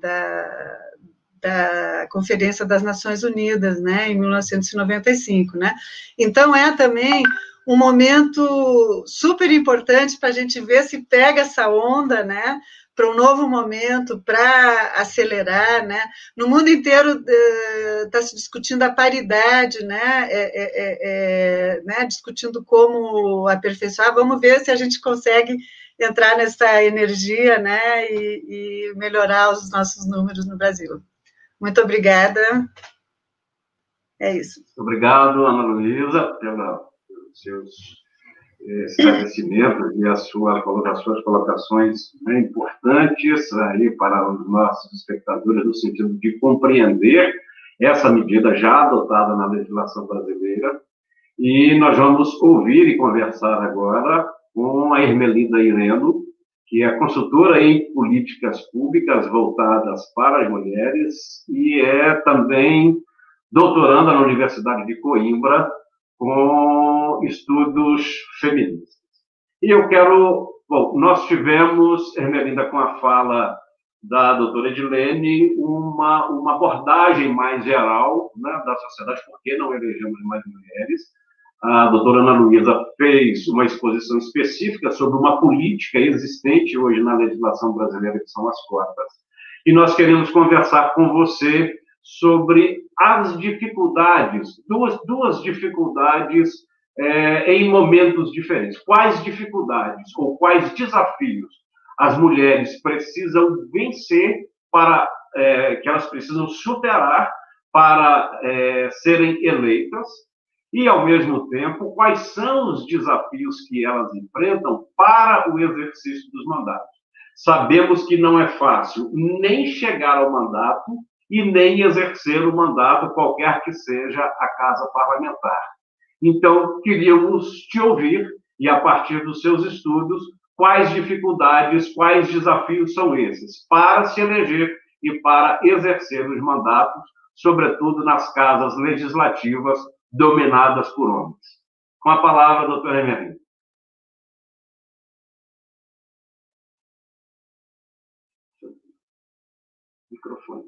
da Conferência das Nações Unidas, né, em 1995, né? Então, também um momento super importante para a gente ver se pega essa onda, né, para um novo momento, para acelerar, né? No mundo inteiro está se discutindo a paridade, né? Né? Discutindo como aperfeiçoar. Vamos ver se a gente consegue entrar nessa energia, né? E melhorar os nossos números no Brasil. Muito obrigada. É isso. Obrigado, Ana Luísa, pelos seus esclarecimentos e as suas colocações, né, importantes aí para os nossos espectadores, no sentido de compreender essa medida já adotada na legislação brasileira. E nós vamos ouvir e conversar agora com a Ermelinda Ireno, que é consultora em políticas públicas voltadas para as mulheres e é também doutoranda na Universidade de Coimbra, com estudos feministas. E eu quero... Bom, nós tivemos, Ermelinda, com a fala da doutora Edilene, uma abordagem mais geral, né, da sociedade, por que não elegemos mais mulheres. A doutora Ana Luísa fez uma exposição específica sobre uma política existente hoje na legislação brasileira, que são as cotas. E nós queremos conversar com você sobre as dificuldades, duas dificuldades em momentos diferentes. Quais dificuldades ou quais desafios as mulheres precisam vencer que elas precisam superar para serem eleitas e, ao mesmo tempo, quais são os desafios que elas enfrentam para o exercício dos mandatos. Sabemos que não é fácil nem chegar ao mandato e nem exercer o mandato, qualquer que seja a casa parlamentar. Então, queríamos te ouvir e, a partir dos seus estudos, quais dificuldades, quais desafios são esses para se eleger e para exercer os mandatos, sobretudo nas casas legislativas dominadas por homens. Com a palavra, doutor Emery. Microfone.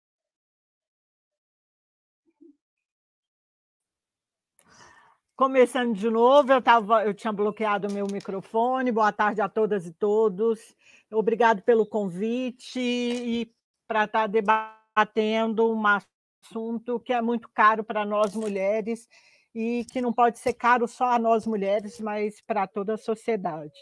Começando de novo, eu tinha bloqueado o meu microfone. Boa tarde a todas e todos. Obrigado pelo convite e para estar debatendo um assunto que é muito caro para nós mulheres e que não pode ser caro só a nós mulheres, mas para toda a sociedade.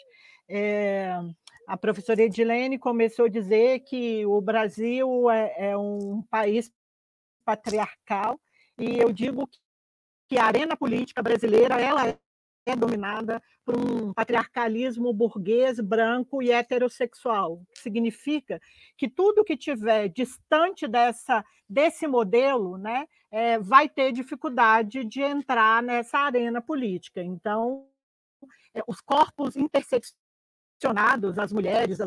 A professora Edilene começou a dizer que o Brasil é um país patriarcal e eu digo que a arena política brasileira ela é dominada por um patriarcalismo burguês, branco e heterossexual, que significa que tudo que estiver distante desse modelo, né, vai ter dificuldade de entrar nessa arena política. Então, os corpos interseccionados, as mulheres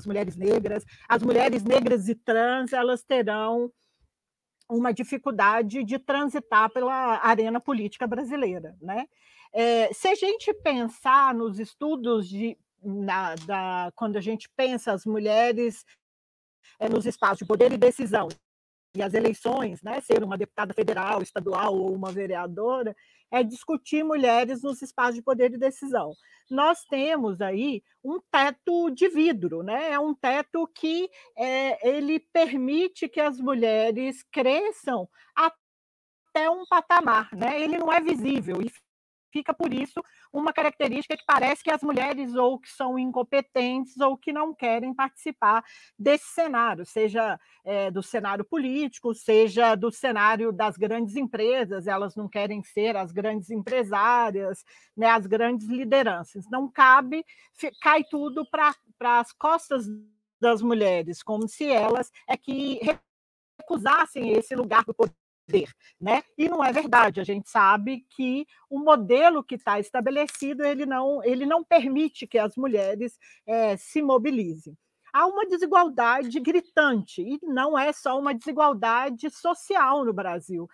negras e trans, elas terão uma dificuldade de transitar pela arena política brasileira, né? Se a gente pensar nos estudos quando a gente pensa as mulheres nos espaços de poder e decisão e as eleições, né, ser uma deputada federal, estadual ou uma vereadora, é discutir mulheres nos espaços de poder e decisão. Nós temos aí um teto de vidro, né? É um teto que ele permite que as mulheres cresçam até um patamar, né? Ele não é visível e fica, por isso, uma característica que parece que as mulheres ou que são incompetentes ou que não querem participar desse cenário, seja do cenário político, seja do cenário das grandes empresas, elas não querem ser as grandes empresárias, né, as grandes lideranças. Não cabe, cai tudo para as costas das mulheres, como se elas que recusassem esse lugar do poder. Né? E não é verdade, a gente sabe que o modelo que está estabelecido ele não permite que as mulheres se mobilizem. Há uma desigualdade gritante, e não é só uma desigualdade social no Brasil.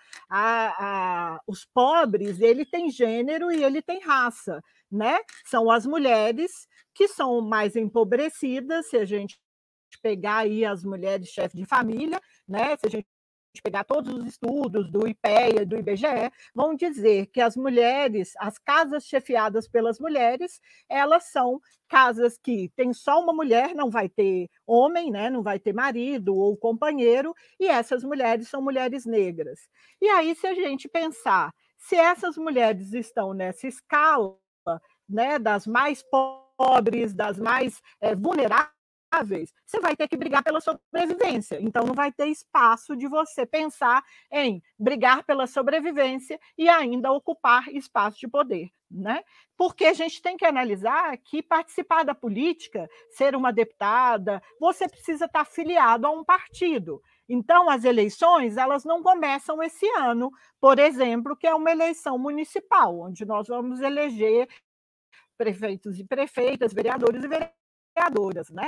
Os pobres, ele tem gênero e ele tem raça, né? São as mulheres que são mais empobrecidas, se a gente pegar aí as mulheres chefes de família, né? Se a gente pegar todos os estudos do IPEA, do IBGE, vão dizer que as mulheres, as casas chefiadas pelas mulheres, elas são casas que tem só uma mulher, não vai ter homem, né? Não vai ter marido ou companheiro, e essas mulheres são mulheres negras. E aí, se a gente pensar, se essas mulheres estão nessa escala, né, das mais pobres, das mais vulneráveis, você vai ter que brigar pela sobrevivência. Então, não vai ter espaço de você pensar em brigar pela sobrevivência e ainda ocupar espaço de poder, né? Porque a gente tem que analisar que participar da política, ser uma deputada, você precisa estar afiliado a um partido. Então, as eleições, elas não começam esse ano, por exemplo, que é uma eleição municipal, onde nós vamos eleger prefeitos e prefeitas, vereadores e vereadoras, né?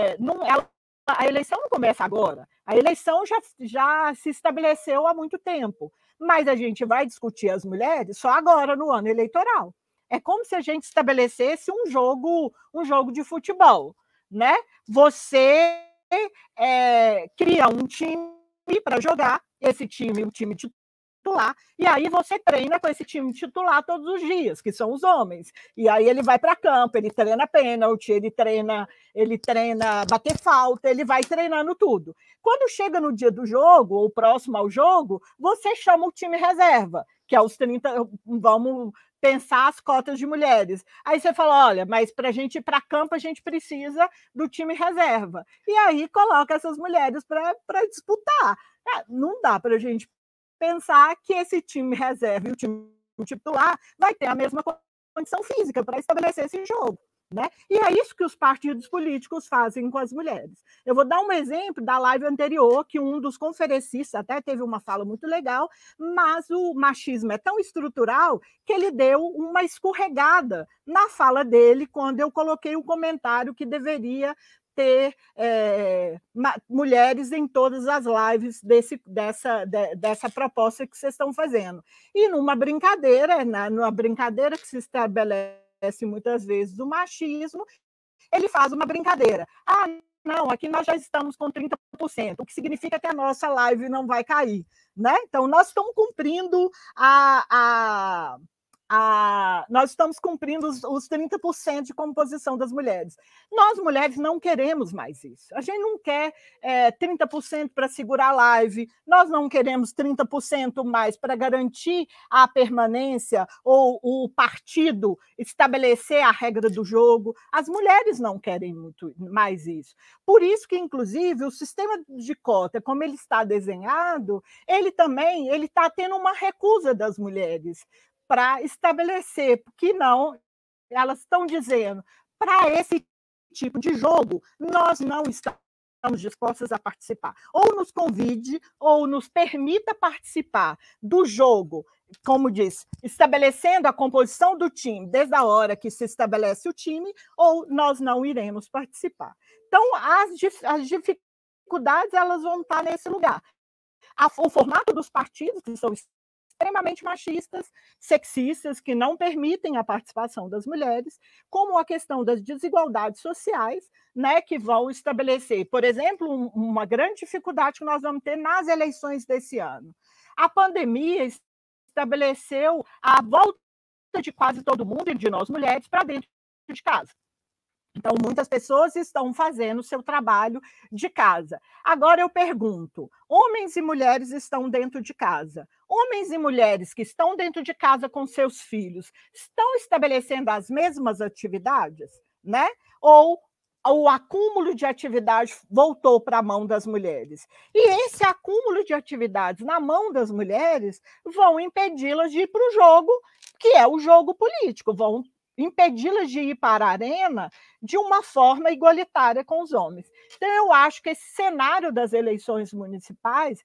A eleição não começa agora, a eleição já se estabeleceu há muito tempo, mas a gente vai discutir as mulheres só agora, no ano eleitoral. É como se a gente estabelecesse um jogo de futebol, né? Você cria um time para jogar, esse time, o time titular, e aí você treina com esse time titular todos os dias, que são os homens. E aí ele vai para campo, ele treina pênalti, ele treina bater falta, ele vai treinando tudo. Quando chega no dia do jogo, ou próximo ao jogo, você chama o time reserva, que é os 30, vamos pensar as cotas de mulheres. Aí você fala, olha, mas para a gente ir para campo, a gente precisa do time reserva. E aí coloca essas mulheres para disputar. Não dá para a gente pensar que esse time reserva e o time titular vai ter a mesma condição física para estabelecer esse jogo. Né? E é isso que os partidos políticos fazem com as mulheres. Eu vou dar um exemplo da live anterior, que um dos conferencistas até teve uma fala muito legal, mas o machismo é tão estrutural que ele deu uma escorregada na fala dele quando eu coloquei um comentário que deveria ter mulheres em todas as lives dessa proposta que vocês estão fazendo. E numa brincadeira que se estabelece muitas vezes o machismo, ele faz uma brincadeira. Ah, não, aqui nós já estamos com 30%, o que significa que a nossa live não vai cair. Né? Então, nós estamos cumprindo nós estamos cumprindo os 30% de composição das mulheres. Nós, mulheres, não queremos mais isso. A gente não quer 30% para segurar a live, nós não queremos 30% mais para garantir a permanência ou o partido estabelecer a regra do jogo. As mulheres não querem muito mais isso. Por isso que, inclusive, o sistema de cota, como ele está desenhado, ele está tendo uma recusa das mulheres para estabelecer, porque não, elas estão dizendo, para esse tipo de jogo, nós não estamos dispostas a participar. Ou nos convide, ou nos permita participar do jogo, como diz, estabelecendo a composição do time, desde a hora que se estabelece o time, ou nós não iremos participar. Então, as dificuldades elas vão estar nesse lugar. O formato dos partidos, que são extremamente machistas, sexistas, que não permitem a participação das mulheres, como a questão das desigualdades sociais, né, que vão estabelecer, por exemplo, uma grande dificuldade que nós vamos ter nas eleições desse ano. A pandemia estabeleceu a volta de quase todo mundo, e de nós mulheres, para dentro de casa. Então, muitas pessoas estão fazendo o seu trabalho de casa. Agora eu pergunto, homens e mulheres estão dentro de casa. Homens e mulheres que estão dentro de casa com seus filhos estão estabelecendo as mesmas atividades, né? Ou o acúmulo de atividade voltou para a mão das mulheres? E esse acúmulo de atividades na mão das mulheres vão impedi-las de ir para o jogo, que é o jogo político, vão impedi-las de ir para a arena de uma forma igualitária com os homens. Então, eu acho que esse cenário das eleições municipais,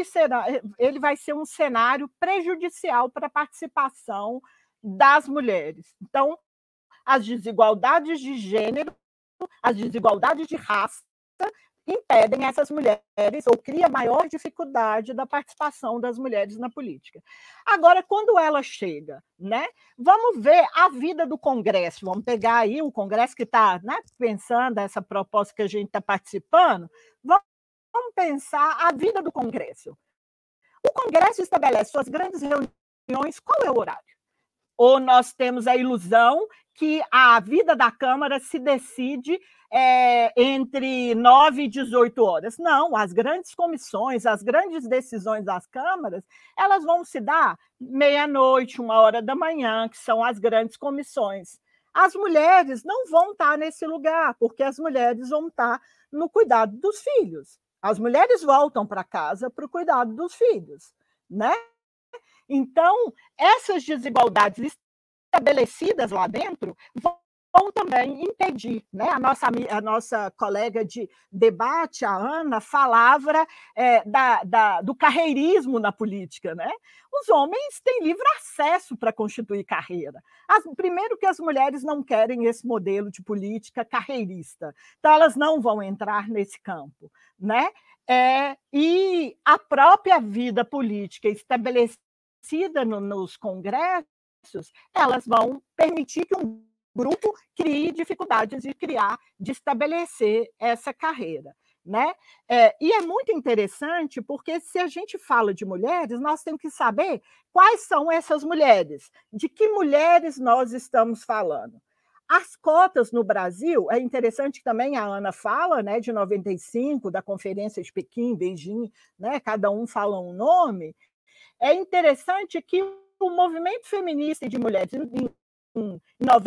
ele vai ser um cenário prejudicial para a participação das mulheres. Então, as desigualdades de gênero, as desigualdades de raça, impedem essas mulheres ou cria maior dificuldade da participação das mulheres na política. Agora, quando ela chega, né, vamos ver a vida do Congresso, vamos pegar aí o Congresso que está, né, pensando essa proposta que a gente está participando, vamos pensar a vida do Congresso. O Congresso estabelece suas grandes reuniões, qual é o horário? Ou nós temos a ilusão que a vida da Câmara se decide entre 9 e 18 horas. Não, as grandes comissões, as grandes decisões das câmaras, elas vão se dar meia-noite, 1h da manhã, que são as grandes comissões. As mulheres não vão estar nesse lugar, porque as mulheres vão estar no cuidado dos filhos. As mulheres voltam para casa para o cuidado dos filhos, né? Então, essas desigualdades estabelecidas lá dentro vão também impedir, né? A nossa colega de debate, a Ana, falava do carreirismo na política, né? Os homens têm livre acesso para constituir carreira. Primeiro que as mulheres não querem esse modelo de política carreirista, então elas não vão entrar nesse campo, né? E a própria vida política estabelecida nos congressos, elas vão permitir que um grupo crie dificuldades de estabelecer essa carreira. né? E é muito interessante, porque se a gente fala de mulheres, nós temos que saber quais são essas mulheres, de que mulheres nós estamos falando. As cotas no Brasil, é interessante que também a Ana fala, né, de 95, da Conferência de Pequim, Beijing, né, cada um fala um nome. É interessante que o movimento feminista de mulheres em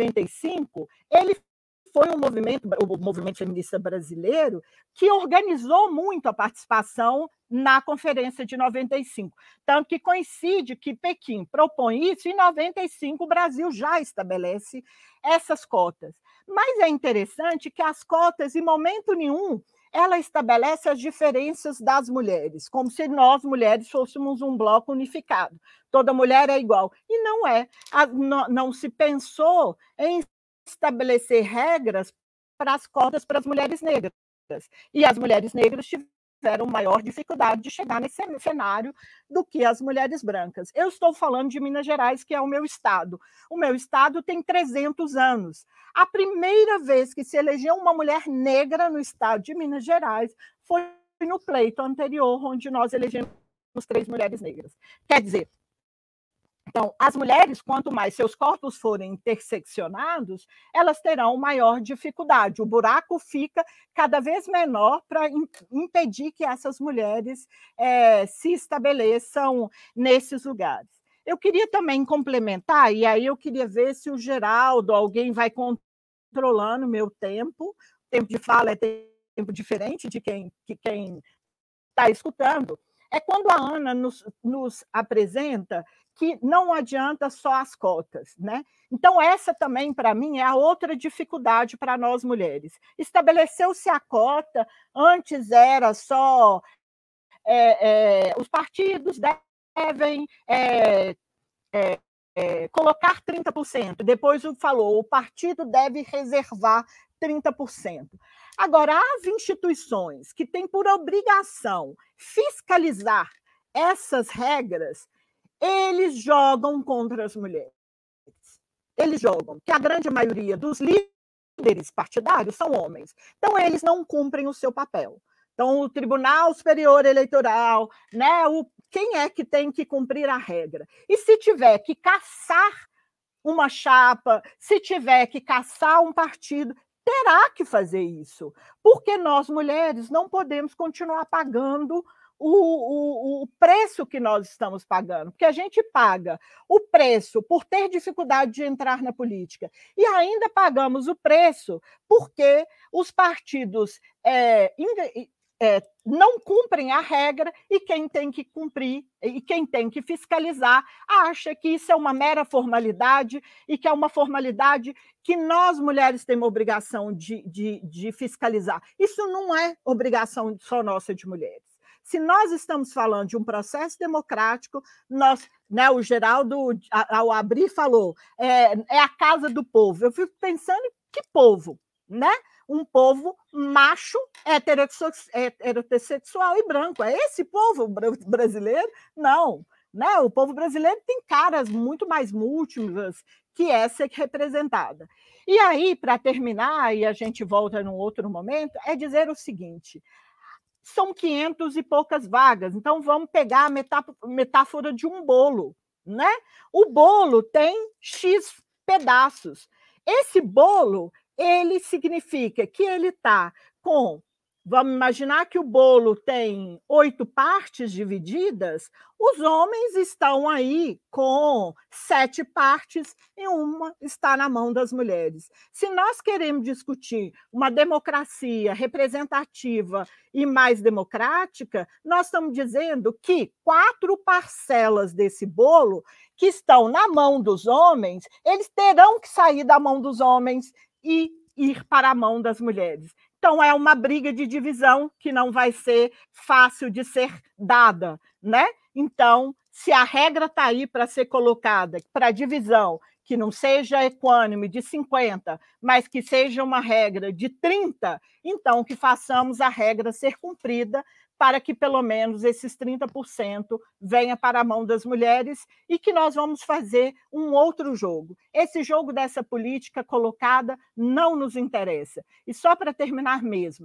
95, ele foi um movimento, o movimento feminista brasileiro, que organizou muito a participação na Conferência de 95. Tanto que coincide que Pequim propõe isso, e em 95 o Brasil já estabelece essas cotas. Mas é interessante que as cotas, em momento nenhum, ela estabelece as diferenças das mulheres, como se nós, mulheres, fôssemos um bloco unificado. Toda mulher é igual. E não é. Não se pensou em estabelecer regras para as cotas para as mulheres negras. E as mulheres negras tiveram maior dificuldade de chegar nesse cenário do que as mulheres brancas. Eu estou falando de Minas Gerais, que é o meu estado. O meu estado tem 300 anos. A primeira vez que se elegeu uma mulher negra no estado de Minas Gerais foi no pleito anterior, onde nós elegemos 3 mulheres negras. Quer dizer, então, as mulheres, quanto mais seus corpos forem interseccionados, elas terão maior dificuldade. O buraco fica cada vez menor para impedir que essas mulheres se estabeleçam nesses lugares. Eu queria também complementar, e aí eu queria ver se o Geraldo, alguém vai controlando o meu tempo. O tempo de fala é tempo diferente de quem está escutando. É quando a Ana nos apresenta que não adianta só as cotas, né? Então, essa também, para mim, é a outra dificuldade para nós mulheres. Estabeleceu-se a cota, antes era só os partidos devem colocar 30%, depois falou, o partido deve reservar 30%. Agora, as instituições que têm por obrigação fiscalizar essas regras, eles jogam contra as mulheres. Eles jogam, que a grande maioria dos líderes partidários são homens. Então, eles não cumprem o seu papel. Então, o Tribunal Superior Eleitoral, né, quem é que tem que cumprir a regra? E se tiver que caçar uma chapa, se tiver que caçar um partido, terá que fazer isso, porque nós, mulheres, não podemos continuar pagando o preço que nós estamos pagando, porque a gente paga o preço por ter dificuldade de entrar na política e ainda pagamos o preço porque os partidos não cumprem a regra e quem tem que cumprir e quem tem que fiscalizar acha que isso é uma mera formalidade e que é uma formalidade que nós, mulheres, temos obrigação de fiscalizar. Isso não é obrigação só nossa de mulheres. Se nós estamos falando de um processo democrático, o Geraldo, ao abrir, falou, é a casa do povo. Eu fico pensando, que povo, né? Um povo macho, heterossexual e branco. É esse povo brasileiro? Não. Né? O povo brasileiro tem caras muito mais múltiplas que essa representada. E aí, para terminar, e a gente volta num outro momento, é dizer o seguinte: são 500 e poucas vagas, então vamos pegar a metáfora de um bolo, né? O bolo tem X pedaços. Esse bolo, ele significa que ele está com... Vamos imaginar que o bolo tem 8 partes divididas, os homens estão aí com 7 partes e uma está na mão das mulheres. Se nós queremos discutir uma democracia representativa e mais democrática, nós estamos dizendo que 4 parcelas desse bolo que estão na mão dos homens, eles terão que sair da mão dos homens e ir para a mão das mulheres. Então, é uma briga de divisão que não vai ser fácil de ser dada, né? Então, se a regra está aí para ser colocada para divisão, que não seja equânime de 50, mas que seja uma regra de 30, então que façamos a regra ser cumprida para que pelo menos esses 30% venha para a mão das mulheres e que nós vamos fazer um outro jogo. Esse jogo dessa política colocada não nos interessa. E só para terminar mesmo,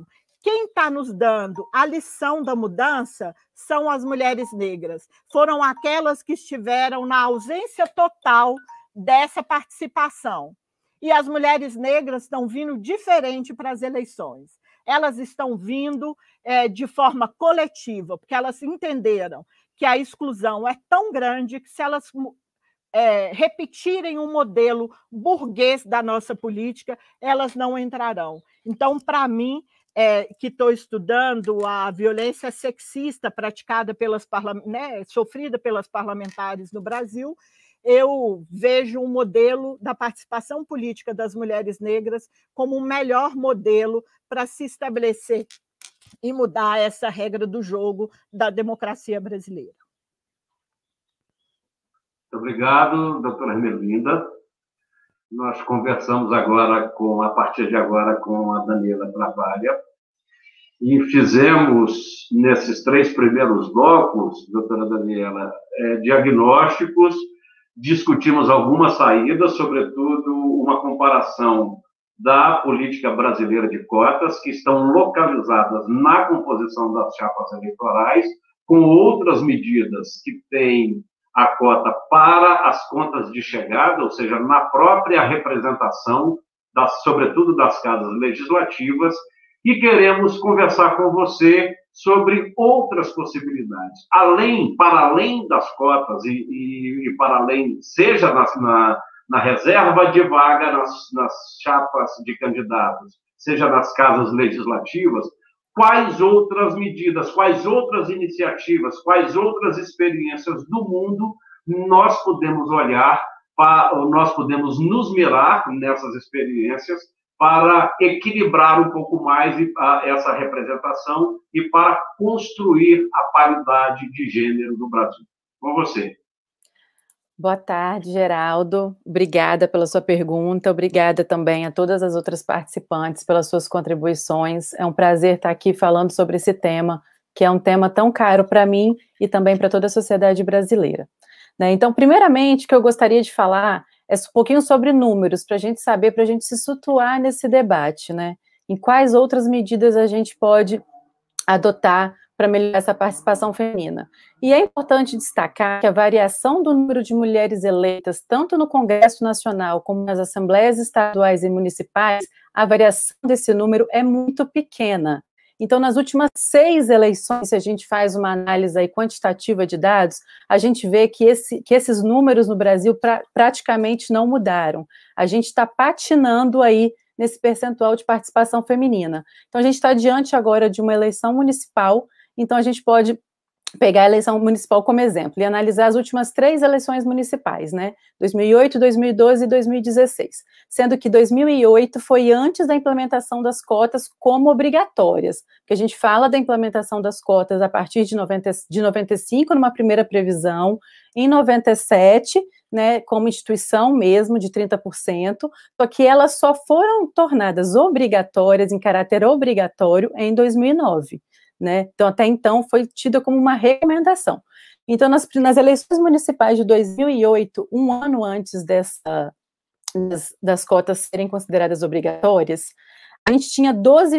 quem está nos dando a lição da mudança são as mulheres negras. Foram aquelas que estiveram na ausência total dessa participação. E as mulheres negras estão vindo diferente para as eleições. Elas estão vindo de forma coletiva, porque elas entenderam que a exclusão é tão grande que, se elas repetirem um modelo burguês da nossa política, elas não entrarão. Então, para mim, que estou estudando a violência sexista praticada sofrida pelas parlamentares no Brasil, eu vejo um modelo da participação política das mulheres negras como o melhor modelo para se estabelecer e mudar essa regra do jogo da democracia brasileira. Muito obrigado, doutora Ermelinda. Nós conversamos agora, a partir de agora, com a Daniela Trabalha, e fizemos, nesses 3 primeiros blocos, doutora Daniela, diagnósticos, discutimos algumas saídas, sobretudo uma comparação da política brasileira de cotas, que estão localizadas na composição das chapas eleitorais, com outras medidas que têm a cota para as contas de chegada, ou seja, na própria representação, sobretudo das casas legislativas, e queremos conversar com você sobre outras possibilidades. Para além das cotas e para além, seja na reserva de vaga nas chapas de candidatos, seja nas casas legislativas, quais outras medidas, quais outras iniciativas, quais outras experiências do mundo nós podemos olhar, nós podemos nos mirar nessas experiências para equilibrar um pouco mais essa representação e para construir a paridade de gênero no Brasil. Com você. Boa tarde, Geraldo. Obrigada pela sua pergunta, obrigada também a todas as outras participantes pelas suas contribuições. É um prazer estar aqui falando sobre esse tema, que é um tema tão caro para mim e também para toda a sociedade brasileira. Então, primeiramente, o que eu gostaria de falar é um pouquinho sobre números, para a gente saber, para a gente se situar nesse debate, em quais outras medidas a gente pode adotar para melhorar essa participação feminina. E é importante destacar que a variação do número de mulheres eleitas, tanto no Congresso Nacional como nas assembleias estaduais e municipais, a variação desse número é muito pequena. Então, nas últimas 6 eleições, se a gente faz uma análise aí quantitativa de dados, a gente vê que esses números no Brasil praticamente não mudaram. A gente está patinando aí nesse percentual de participação feminina. Então, a gente está diante agora de uma eleição municipal, então a gente pode pegar a eleição municipal como exemplo e analisar as últimas 3 eleições municipais, 2008, 2012 e 2016, sendo que 2008 foi antes da implementação das cotas como obrigatórias, porque a gente fala da implementação das cotas a partir de 95, numa primeira previsão, em 97, como instituição mesmo, de 30%, só que elas só foram tornadas obrigatórias, em caráter obrigatório, em 2009. Então, até então, foi tida como uma recomendação. Então, nas eleições municipais de 2008, um ano antes das cotas serem consideradas obrigatórias, a gente tinha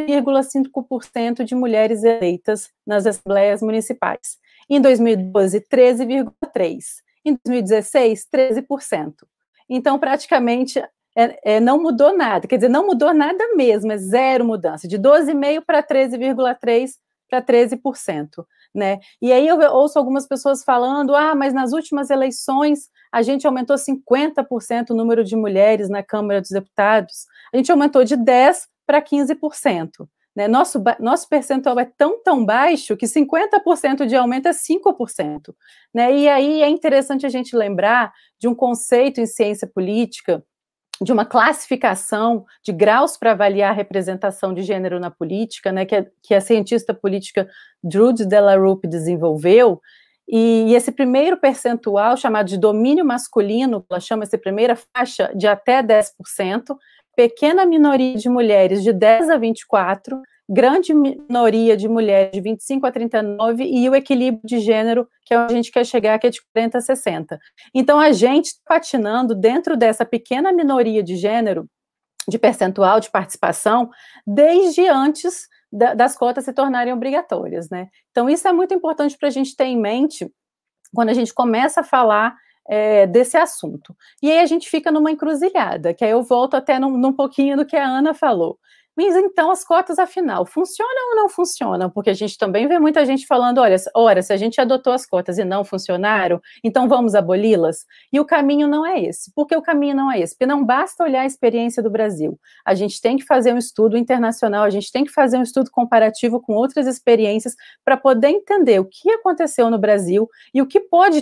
12,5% de mulheres eleitas nas assembleias municipais. Em 2012, 13,3%. Em 2016, 13%. Então, praticamente, não mudou nada. Quer dizer, não mudou nada mesmo, é zero mudança. De 12,5% para 13,3%. Para 13%, E aí eu ouço algumas pessoas falando, mas nas últimas eleições a gente aumentou 50% o número de mulheres na Câmara dos Deputados, a gente aumentou de 10% para 15%, Nosso percentual é tão baixo que 50% de aumento é 5%, E aí é interessante a gente lembrar de um conceito em ciência política, de uma classificação de graus para avaliar a representação de gênero na política, que a cientista política Drude Delaroupe desenvolveu, e esse primeiro percentual, chamado de domínio masculino, ela chama essa primeira faixa de até 10%, pequena minoria de mulheres de 10 a 24%, grande minoria de mulheres de 25 a 39, e o equilíbrio de gênero, que é onde a gente quer chegar, que é de 40 a 60. Então, a gente está patinando dentro dessa pequena minoria de gênero, de percentual de participação, desde antes das cotas se tornarem obrigatórias, né? Então, isso é muito importante para a gente ter em mente quando a gente começa a falar desse assunto. E aí a gente fica numa encruzilhada, que aí eu volto até num pouquinho do que a Ana falou. Mas então as cotas, afinal, funcionam ou não funcionam? Porque a gente também vê muita gente falando, olha, se a gente adotou as cotas e não funcionaram, então vamos aboli-las? E o caminho não é esse. Por que o caminho não é esse? Porque não basta olhar a experiência do Brasil. A gente tem que fazer um estudo internacional, a gente tem que fazer um estudo comparativo com outras experiências para poder entender o que aconteceu no Brasil e o que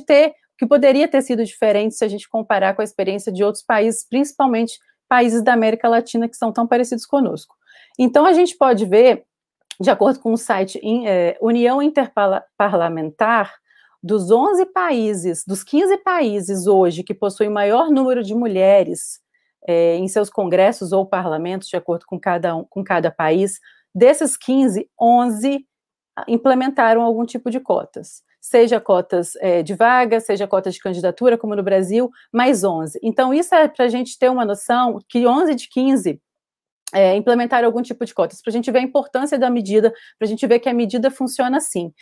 poderia ter sido diferente se a gente comparar com a experiência de outros países, principalmente países da América Latina que são tão parecidos conosco. Então, a gente pode ver, de acordo com o site União Interparlamentar, dos 11 países, dos 15 países hoje que possuem maior número de mulheres em seus congressos ou parlamentos, de acordo com cada país, desses 15, 11 implementaram algum tipo de cotas. Seja cotas de vaga, seja cotas de candidatura, como no Brasil, mais 11. Então, isso é para a gente ter uma noção que 11 de 15 implementaram algum tipo de cotas, para a gente ver a importância da medida, para a gente ver que a medida funciona assim.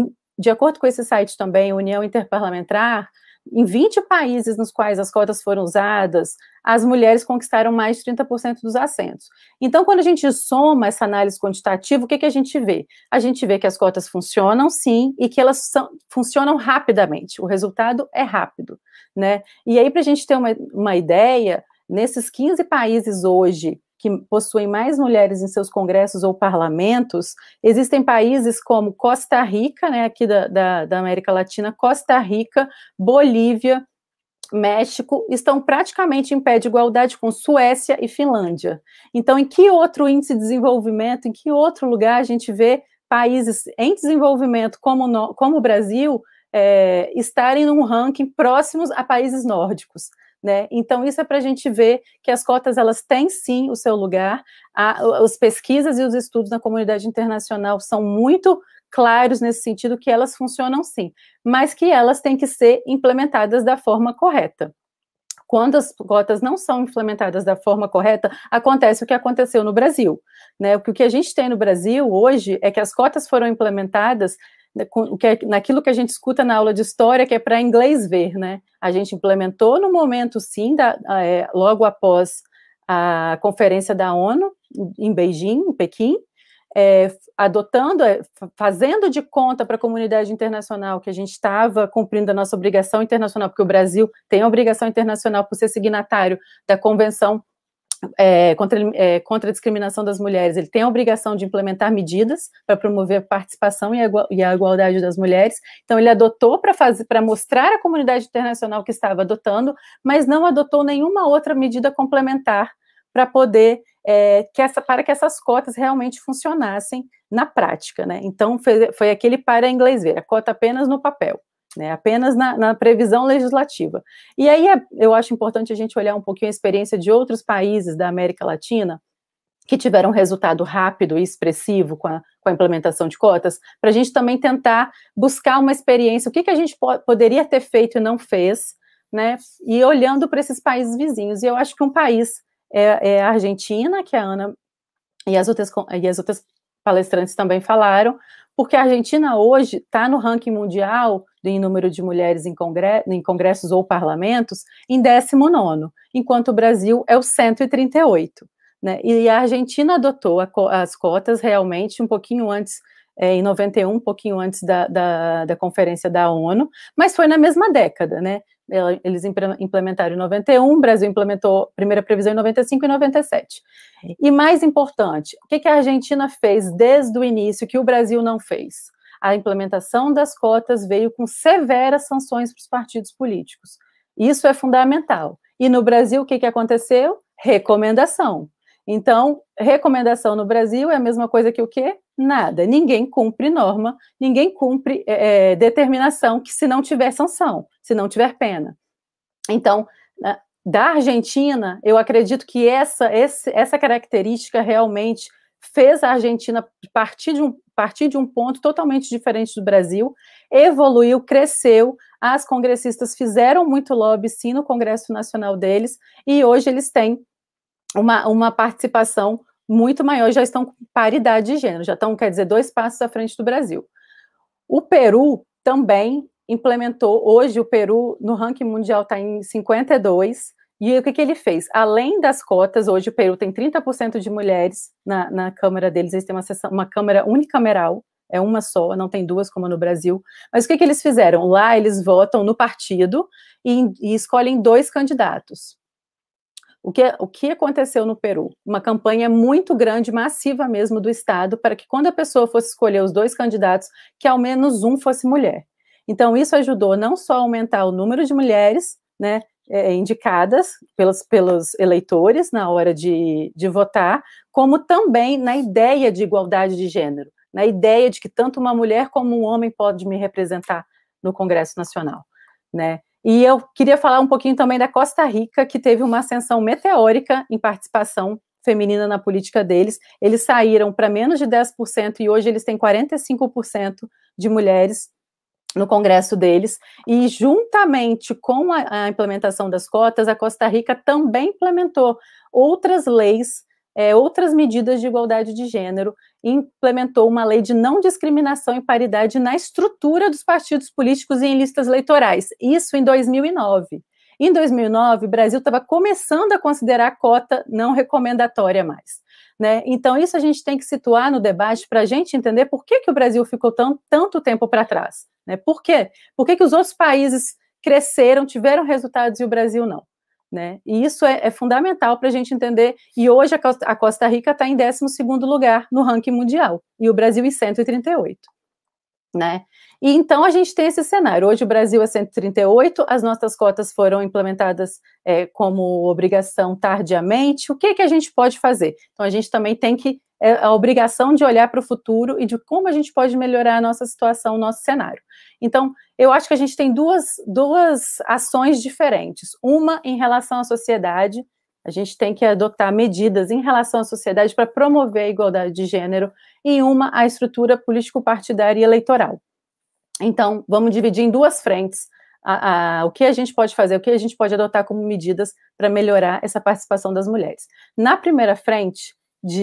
De acordo com esse site também, União Interparlamentar, em 20 países nos quais as cotas foram usadas, as mulheres conquistaram mais de 30% dos assentos. Então, quando a gente soma essa análise quantitativa, o que a gente vê? A gente vê que as cotas funcionam, sim, e que elas funcionam rapidamente. O resultado é rápido, né? E aí, para a gente ter uma ideia, nesses 15 países hoje que possuem mais mulheres em seus congressos ou parlamentos, existem países como Costa Rica, né, aqui da América Latina, Costa Rica, Bolívia, México, estão praticamente em pé de igualdade com Suécia e Finlândia. Então, em que outro índice de desenvolvimento, em que outro lugar a gente vê países em desenvolvimento como o Brasil estarem num ranking próximos a países nórdicos? Né? Então, isso é para a gente ver que as cotas, elas têm sim o seu lugar, as pesquisas e os estudos na comunidade internacional são muito claros nesse sentido que elas funcionam sim, mas que elas têm que ser implementadas da forma correta. Quando as cotas não são implementadas da forma correta, acontece o que aconteceu no Brasil, né? O que a gente tem no Brasil hoje é que as cotas foram implementadas naquilo que a gente escuta na aula de história, que é para inglês ver, né? A gente implementou no momento, sim, logo após a conferência da ONU, em Beijing, em Pequim, fazendo de conta para a comunidade internacional que a gente estava cumprindo a nossa obrigação internacional, porque o Brasil tem a obrigação internacional por ser signatário da Convenção contra a discriminação das mulheres, ele tem a obrigação de implementar medidas para promover a participação e a igualdade das mulheres. Então, ele adotou para mostrar à comunidade internacional que estava adotando, mas não adotou nenhuma outra medida complementar para poder para que essas cotas realmente funcionassem na prática, né? Então, foi aquele para inglês ver, a cota apenas no papel. Né, apenas na previsão legislativa. E aí eu acho importante a gente olhar um pouquinho a experiência de outros países da América Latina que tiveram um resultado rápido e expressivo com a implementação de cotas, para a gente também tentar buscar uma experiência, o que a gente poderia ter feito e não fez, né, e olhando para esses países vizinhos. E eu acho que um país é a Argentina, que a Ana e as outras palestrantes também falaram, porque a Argentina hoje está no ranking mundial em número de mulheres em congressos ou parlamentos em 19º, enquanto o Brasil é o 138. Né? E a Argentina adotou as cotas realmente um pouquinho antes, em 91, um pouquinho antes da conferência da ONU, mas foi na mesma década, né? Eles implementaram em 91, o Brasil implementou a primeira previsão em 95 e 97. E mais importante, o que a Argentina fez desde o início que o Brasil não fez? A implementação das cotas veio com severas sanções para os partidos políticos. Isso é fundamental. E no Brasil, o que aconteceu? Recomendação. Então, recomendação no Brasil é a mesma coisa que o quê? Nada. Ninguém cumpre norma, ninguém cumpre determinação que se não tiver sanção, se não tiver pena. Então, da Argentina, eu acredito que essa característica realmente fez a Argentina partir de um ponto totalmente diferente do Brasil, evoluiu, cresceu, as congressistas fizeram muito lobby, sim, no Congresso Nacional deles, e hoje eles têm uma participação muito maior, já estão com paridade de gênero, já estão, quer dizer, 2 passos à frente do Brasil. O Peru também implementou, hoje o Peru no ranking mundial está em 52, e o que ele fez? Além das cotas, hoje o Peru tem 30% de mulheres na Câmara deles, eles têm uma Câmara unicameral, é uma só, não tem duas como no Brasil, mas o que eles fizeram? Lá eles votam no partido e escolhem 2 candidatos. O que aconteceu no Peru? Uma campanha muito grande, massiva mesmo do Estado, para que quando a pessoa fosse escolher os 2 candidatos, que ao menos um fosse mulher. Então, isso ajudou não só a aumentar o número de mulheres, né, indicadas pelos eleitores na hora de votar, como também na ideia de igualdade de gênero, na ideia de que tanto uma mulher como um homem pode me representar no Congresso Nacional, né? E eu queria falar um pouquinho também da Costa Rica, que teve uma ascensão meteórica em participação feminina na política deles. Eles saíram para menos de 10% e hoje eles têm 45% de mulheres no Congresso deles. E juntamente com a implementação das cotas, a Costa Rica também implementou outras leis, outras medidas de igualdade de gênero, implementou uma lei de não discriminação e paridade na estrutura dos partidos políticos e em listas eleitorais, isso em 2009. Em 2009, o Brasil estava começando a considerar a cota não recomendatória mais, né? Então, isso a gente tem que situar no debate para a gente entender por que o Brasil ficou tanto tempo para trás, né? Por quê? Por que os outros países cresceram, tiveram resultados e o Brasil não? Né? E isso é fundamental para a gente entender, e hoje a Costa Rica está em 12º lugar no ranking mundial, e o Brasil em 138, né? E então a gente tem esse cenário, hoje o Brasil é 138, as nossas cotas foram implementadas como obrigação tardiamente, o que a gente pode fazer? Então a gente também tem a obrigação de olhar para o futuro e de como a gente pode melhorar a nossa situação, o nosso cenário. Então, eu acho que a gente tem duas ações diferentes. Uma em relação à sociedade, a gente tem que adotar medidas em relação à sociedade para promover a igualdade de gênero, e uma a estrutura político-partidária e eleitoral. Então, vamos dividir em 2 frentes o que a gente pode fazer, o que a gente pode adotar como medidas para melhorar essa participação das mulheres. Na primeira frente,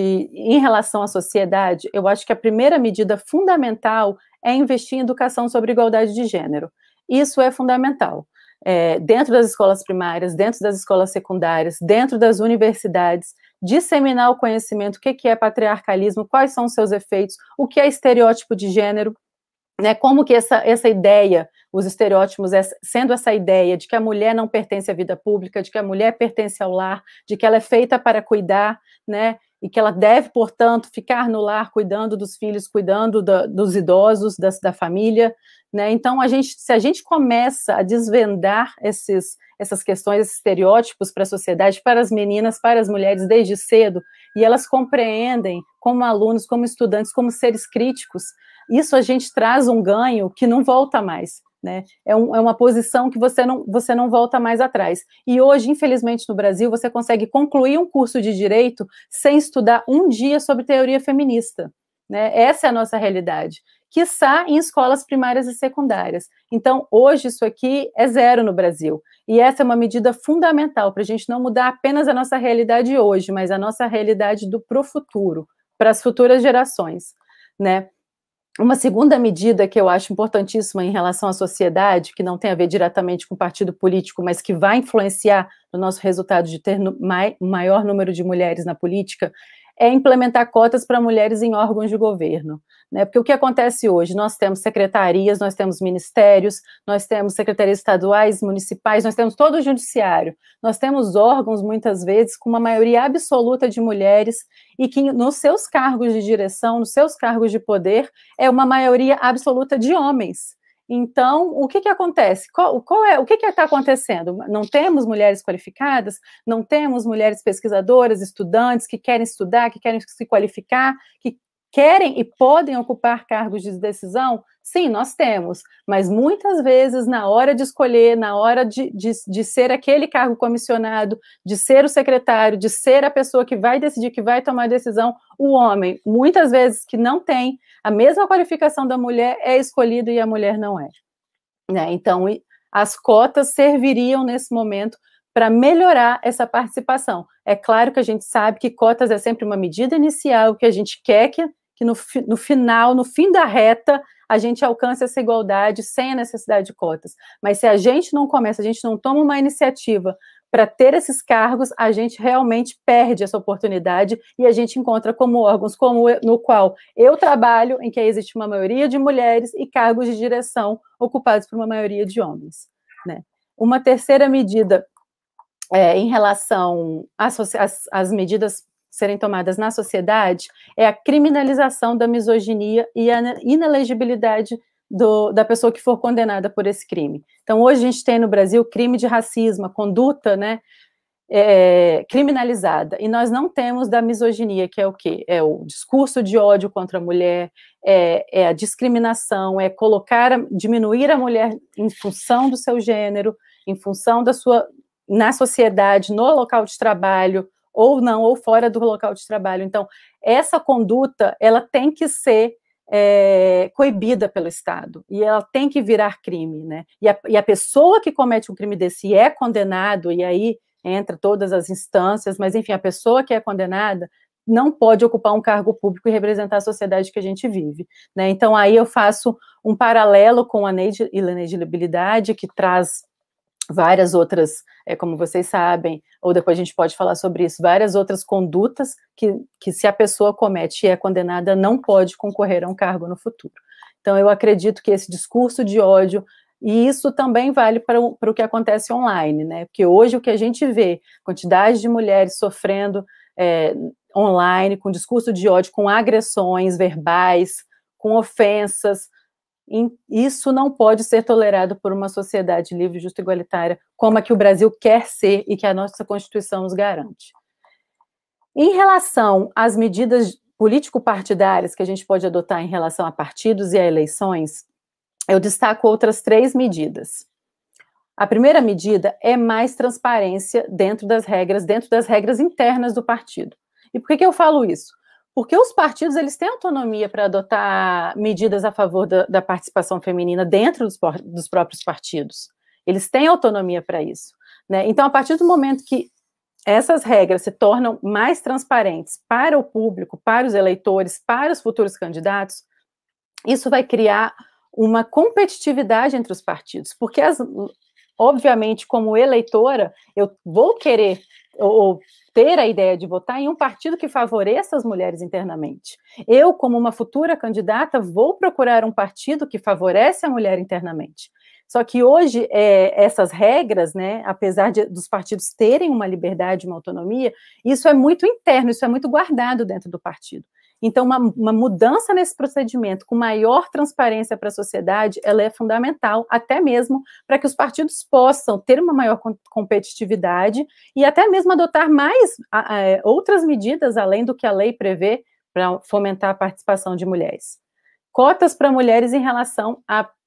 em relação à sociedade, eu acho que a primeira medida fundamental é investir em educação sobre igualdade de gênero. Isso é fundamental. Dentro das escolas primárias, dentro das escolas secundárias, dentro das universidades, disseminar o conhecimento, o que é patriarcalismo, quais são os seus efeitos, o que é estereótipo de gênero, né, como que essa ideia, os estereótipos, sendo essa ideia de que a mulher não pertence à vida pública, de que a mulher pertence ao lar, de que ela é feita para cuidar, né, e que ela deve, portanto, ficar no lar cuidando dos filhos, cuidando dos idosos, da família, né? Então, se a gente começa a desvendar essas questões, esses estereótipos para a sociedade, para as meninas, para as mulheres desde cedo, e elas compreendem como alunos, como estudantes, como seres críticos, isso a gente traz um ganho que não volta mais, né? É uma posição que você não volta mais atrás. E hoje, infelizmente, no Brasil, você consegue concluir um curso de direito sem estudar um dia sobre teoria feminista, né? Essa é a nossa realidade, quiçá em escolas primárias e secundárias. Então, hoje, isso aqui é 0 no Brasil. E essa é uma medida fundamental para a gente não mudar apenas a nossa realidade hoje, mas a nossa realidade pro futuro, para as futuras gerações, né? Uma segunda medida que eu acho importantíssima em relação à sociedade, que não tem a ver diretamente com o partido político, mas que vai influenciar no nosso resultado de ter maior número de mulheres na política, é implementar cotas para mulheres em órgãos de governo, né? Porque o que acontece hoje? Nós temos secretarias, nós temos ministérios, nós temos secretarias estaduais, municipais, nós temos todo o judiciário, nós temos órgãos, muitas vezes, com uma maioria absoluta de mulheres e que nos seus cargos de direção, nos seus cargos de poder, é uma maioria absoluta de homens. Então, o que acontece? O que está acontecendo? Não temos mulheres qualificadas, não temos mulheres pesquisadoras, estudantes que querem estudar, que querem se qualificar, que querem e podem ocupar cargos de decisão? Sim, nós temos, mas muitas vezes na hora de escolher, na hora de ser aquele cargo comissionado, de ser o secretário, de ser a pessoa que vai decidir, que vai tomar a decisão, o homem, muitas vezes que não tem a mesma qualificação da mulher, é escolhido e a mulher não é, né? Então, as cotas serviriam nesse momento para melhorar essa participação. É claro que a gente sabe que cotas é sempre uma medida inicial, que a gente quer que no final, no fim da reta, a gente alcance essa igualdade sem a necessidade de cotas. Mas se a gente não começa, a gente não toma uma iniciativa para ter esses cargos, a gente realmente perde essa oportunidade e a gente encontra como órgãos no qual eu trabalho, em que existe uma maioria de mulheres e cargos de direção ocupados por uma maioria de homens, né? Uma terceira medida em relação às medidas serem tomadas na sociedade é a criminalização da misoginia e a inelegibilidade da pessoa que for condenada por esse crime. Então, hoje a gente tem no Brasil crime de racismo, a conduta, né, criminalizada, e nós não temos da misoginia, que é o quê? É o discurso de ódio contra a mulher, é a discriminação, é diminuir a mulher em função do seu gênero, em função na sociedade, no local de trabalho, ou não, ou fora do local de trabalho. Então, essa conduta, ela tem que ser coibida pelo Estado, e ela tem que virar crime, né? E a pessoa que comete um crime desse é condenado, e aí entra todas as instâncias, mas enfim, a pessoa que é condenada não pode ocupar um cargo público e representar a sociedade que a gente vive, né? Então, aí eu faço um paralelo com a inelegibilidade, que traz várias outras, como vocês sabem, ou depois a gente pode falar sobre isso, várias outras condutas que se a pessoa comete e é condenada, não pode concorrer a um cargo no futuro. Então, eu acredito que esse discurso de ódio, e isso também vale para o que acontece online, né? Porque hoje o que a gente vê, quantidade de mulheres sofrendo online, com discurso de ódio, com agressões verbais, com ofensas, isso não pode ser tolerado por uma sociedade livre, justa e igualitária, como a que o Brasil quer ser e que a nossa Constituição nos garante. Em relação às medidas político-partidárias que a gente pode adotar em relação a partidos e a eleições, eu destaco outras 3 medidas. A primeira medida é mais transparência dentro das regras internas do partido. E por que eu falo isso? Porque os partidos, eles têm autonomia para adotar medidas a favor da participação feminina dentro dos próprios partidos. Eles têm autonomia para isso, né? Então, a partir do momento que essas regras se tornam mais transparentes para o público, para os eleitores, para os futuros candidatos, isso vai criar uma competitividade entre os partidos, porque, obviamente, como eleitora, eu vou querer ou ter a ideia de votar em um partido que favoreça as mulheres internamente. Eu, como uma futura candidata, vou procurar um partido que favorece a mulher internamente. Só que hoje, essas regras, né, apesar dos partidos terem uma liberdade, uma autonomia, isso é muito interno, isso é muito guardado dentro do partido. Então, uma mudança nesse procedimento, com maior transparência para a sociedade, ela é fundamental, até mesmo para que os partidos possam ter uma maior competitividade e até mesmo adotar mais outras medidas, além do que a lei prevê, para fomentar a participação de mulheres. Cotas para mulheres em relação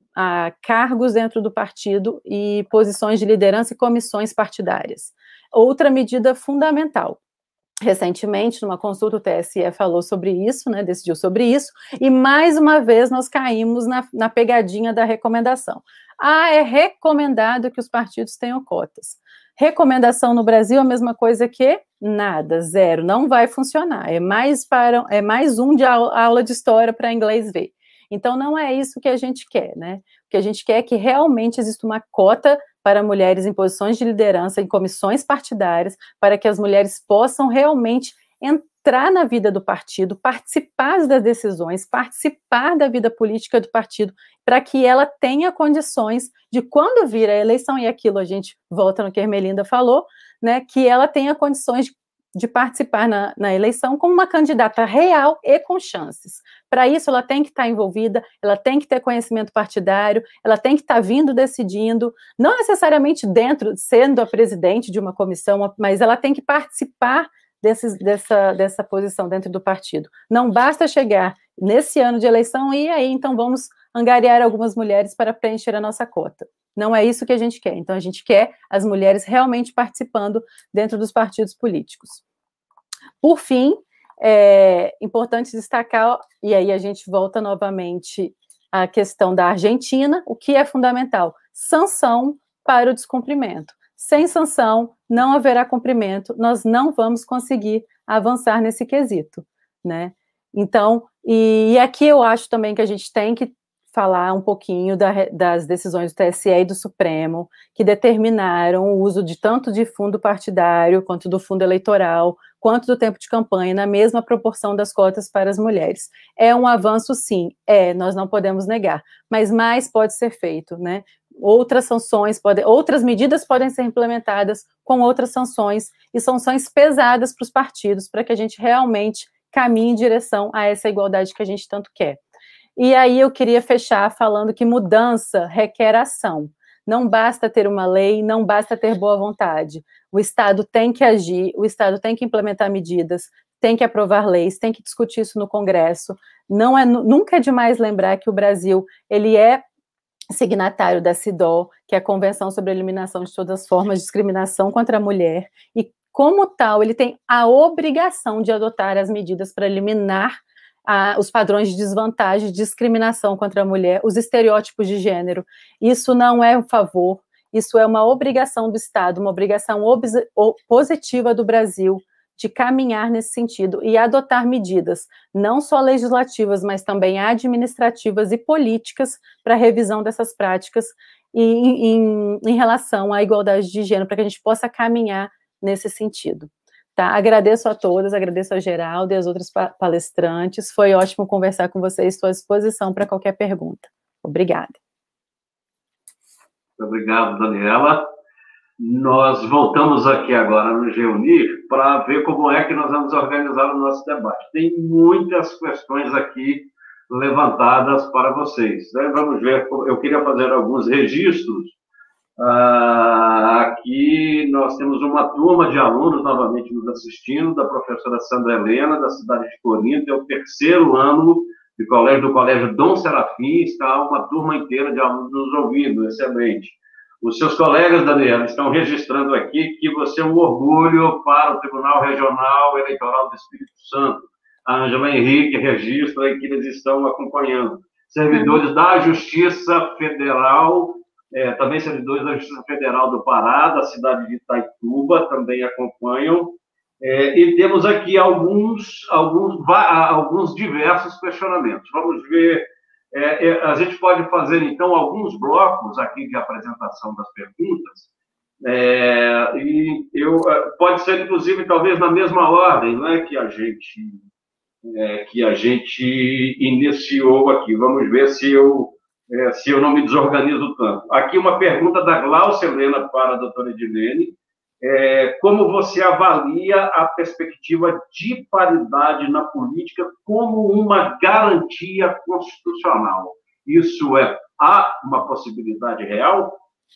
a cargos dentro do partido e posições de liderança e comissões partidárias. Outra medida fundamental. Recentemente, numa consulta, o TSE falou sobre isso, né, decidiu sobre isso, e mais uma vez nós caímos na pegadinha da recomendação. É recomendado que os partidos tenham cotas. Recomendação no Brasil é a mesma coisa que nada, zero, não vai funcionar, é mais um de aula de história para inglês ver. Então, não é isso que a gente quer, né? O que a gente quer é que realmente exista uma cota para mulheres em posições de liderança, em comissões partidárias, para que as mulheres possam realmente entrar na vida do partido, participar das decisões, participar da vida política do partido, para que ela tenha condições de, quando vir a eleição, e aquilo a gente volta no que a Ermelinda falou, né, que ela tenha condições de participar na eleição como uma candidata real e com chances. Para isso, ela tem que estar envolvida, ela tem que ter conhecimento partidário, ela tem que estar vindo decidindo, não necessariamente sendo a presidente de uma comissão, mas ela tem que participar dessa posição dentro do partido. Não basta chegar nesse ano de eleição e aí, então, vamos angariar algumas mulheres para preencher a nossa cota. Não é isso que a gente quer. Então, a gente quer as mulheres realmente participando dentro dos partidos políticos. Por fim, é importante destacar, e aí a gente volta novamente à questão da Argentina, o que é fundamental? Sanção para o descumprimento. Sem sanção, não haverá cumprimento, nós não vamos conseguir avançar nesse quesito, né? Então, e aqui eu acho também que a gente tem que falar um pouquinho das decisões do TSE e do Supremo, que determinaram o uso de tanto de fundo partidário, quanto do fundo eleitoral, quanto do tempo de campanha, na mesma proporção das cotas para as mulheres. É um avanço, sim, nós não podemos negar, mas mais pode ser feito, né? Outras sanções, outras medidas podem ser implementadas com outras sanções, e sanções pesadas para os partidos, para que a gente realmente caminhe em direção a essa igualdade que a gente tanto quer. E aí eu queria fechar falando que mudança requer ação. Não basta ter uma lei, não basta ter boa vontade. O Estado tem que agir, o Estado tem que implementar medidas, tem que aprovar leis, tem que discutir isso no Congresso. Nunca é demais lembrar que o Brasil, ele é signatário da CEDAW, que é a Convenção sobre a Eliminação de Todas as Formas de Discriminação contra a Mulher, e como tal, ele tem a obrigação de adotar as medidas para eliminar os padrões de desvantagem, de discriminação contra a mulher, os estereótipos de gênero. Isso não é um favor, isso é uma obrigação do Estado, uma obrigação positiva do Brasil de caminhar nesse sentido e adotar medidas, não só legislativas, mas também administrativas e políticas para a revisão dessas práticas em relação à igualdade de gênero, para que a gente possa caminhar nesse sentido. Tá? Agradeço a todas, agradeço a Geraldo e as outras palestrantes. Foi ótimo conversar com vocês, estou à disposição para qualquer pergunta. Obrigada. Obrigado, Daniela. Nós voltamos aqui agora nos reunir para ver como é que nós vamos organizar o nosso debate. Tem muitas questões aqui levantadas para vocês. Vamos ver, eu queria fazer alguns registros. Aqui nós temos uma turma de alunos novamente nos assistindo, da professora Sandra Helena, da cidade de Corinto, é o 3º ano do Colégio Dom Serafim, está uma turma inteira de alunos nos ouvindo, excelente. Os seus colegas, Daniela, estão registrando aqui que você é um orgulho para o Tribunal Regional Eleitoral do Espírito Santo. A Ângela Henrique registra que eles estão acompanhando. Servidores da Justiça Federal, também servidores da Justiça Federal do Pará, da cidade de Itaituba, também acompanham. E temos aqui alguns diversos questionamentos. Vamos ver. A gente pode fazer, então, alguns blocos aqui de apresentação das perguntas, pode ser, inclusive, talvez na mesma ordem, não é, que a gente iniciou aqui. Vamos ver se eu não me desorganizo tanto. Aqui uma pergunta da Glaucia Helena para a doutora Edilene. Como você avalia a perspectiva de paridade na política como uma garantia constitucional? Isso há uma possibilidade real?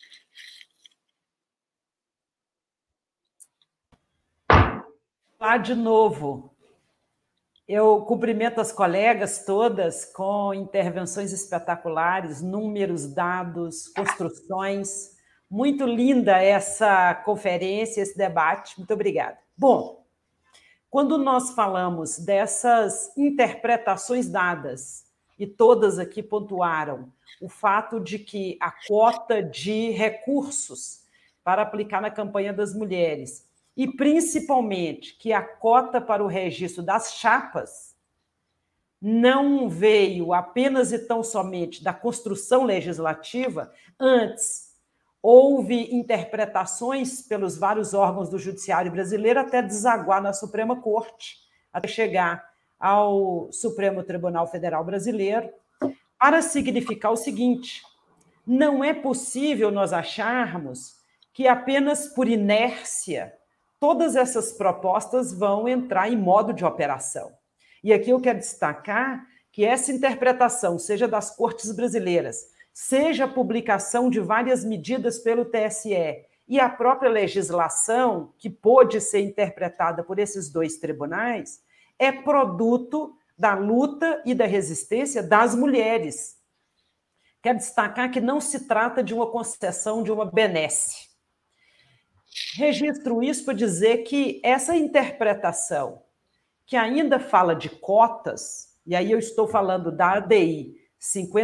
Lá de novo. Eu cumprimento as colegas todas com intervenções espetaculares, números, dados, construções. Muito linda essa conferência, esse debate. Muito obrigada. Bom, quando nós falamos dessas interpretações dadas, e todas aqui pontuaram o fato de que a cota de recursos para aplicar na campanha das mulheres, e principalmente que a cota para o registro das chapas não veio apenas e tão somente da construção legislativa, antes houve interpretações pelos vários órgãos do Judiciário brasileiro até desaguar na Suprema Corte, até chegar ao Supremo Tribunal Federal Brasileiro, para significar o seguinte: não é possível nós acharmos que apenas por inércia todas essas propostas vão entrar em modo de operação. E aqui eu quero destacar que essa interpretação, seja das cortes brasileiras, seja a publicação de várias medidas pelo TSE e a própria legislação, que pôde ser interpretada por esses dois tribunais, é produto da luta e da resistência das mulheres. Quero destacar que não se trata de uma concessão, de uma benesse. Registro isso para dizer que essa interpretação, que ainda fala de cotas, e aí eu estou falando da ADI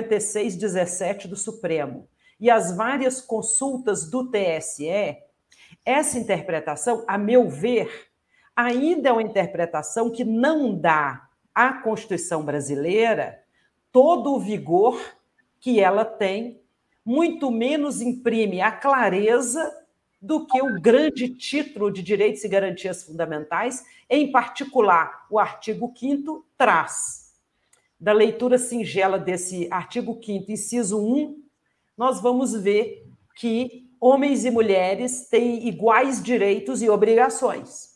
5617 do Supremo, e as várias consultas do TSE, Essa interpretação, a meu ver, ainda é uma interpretação que não dá à Constituição brasileira todo o vigor que ela tem, muito menos imprime a clareza do que o grande título de Direitos e Garantias Fundamentais, em particular, o artigo 5º traz. Da leitura singela desse artigo 5º, inciso 1, nós vamos ver que homens e mulheres têm iguais direitos e obrigações.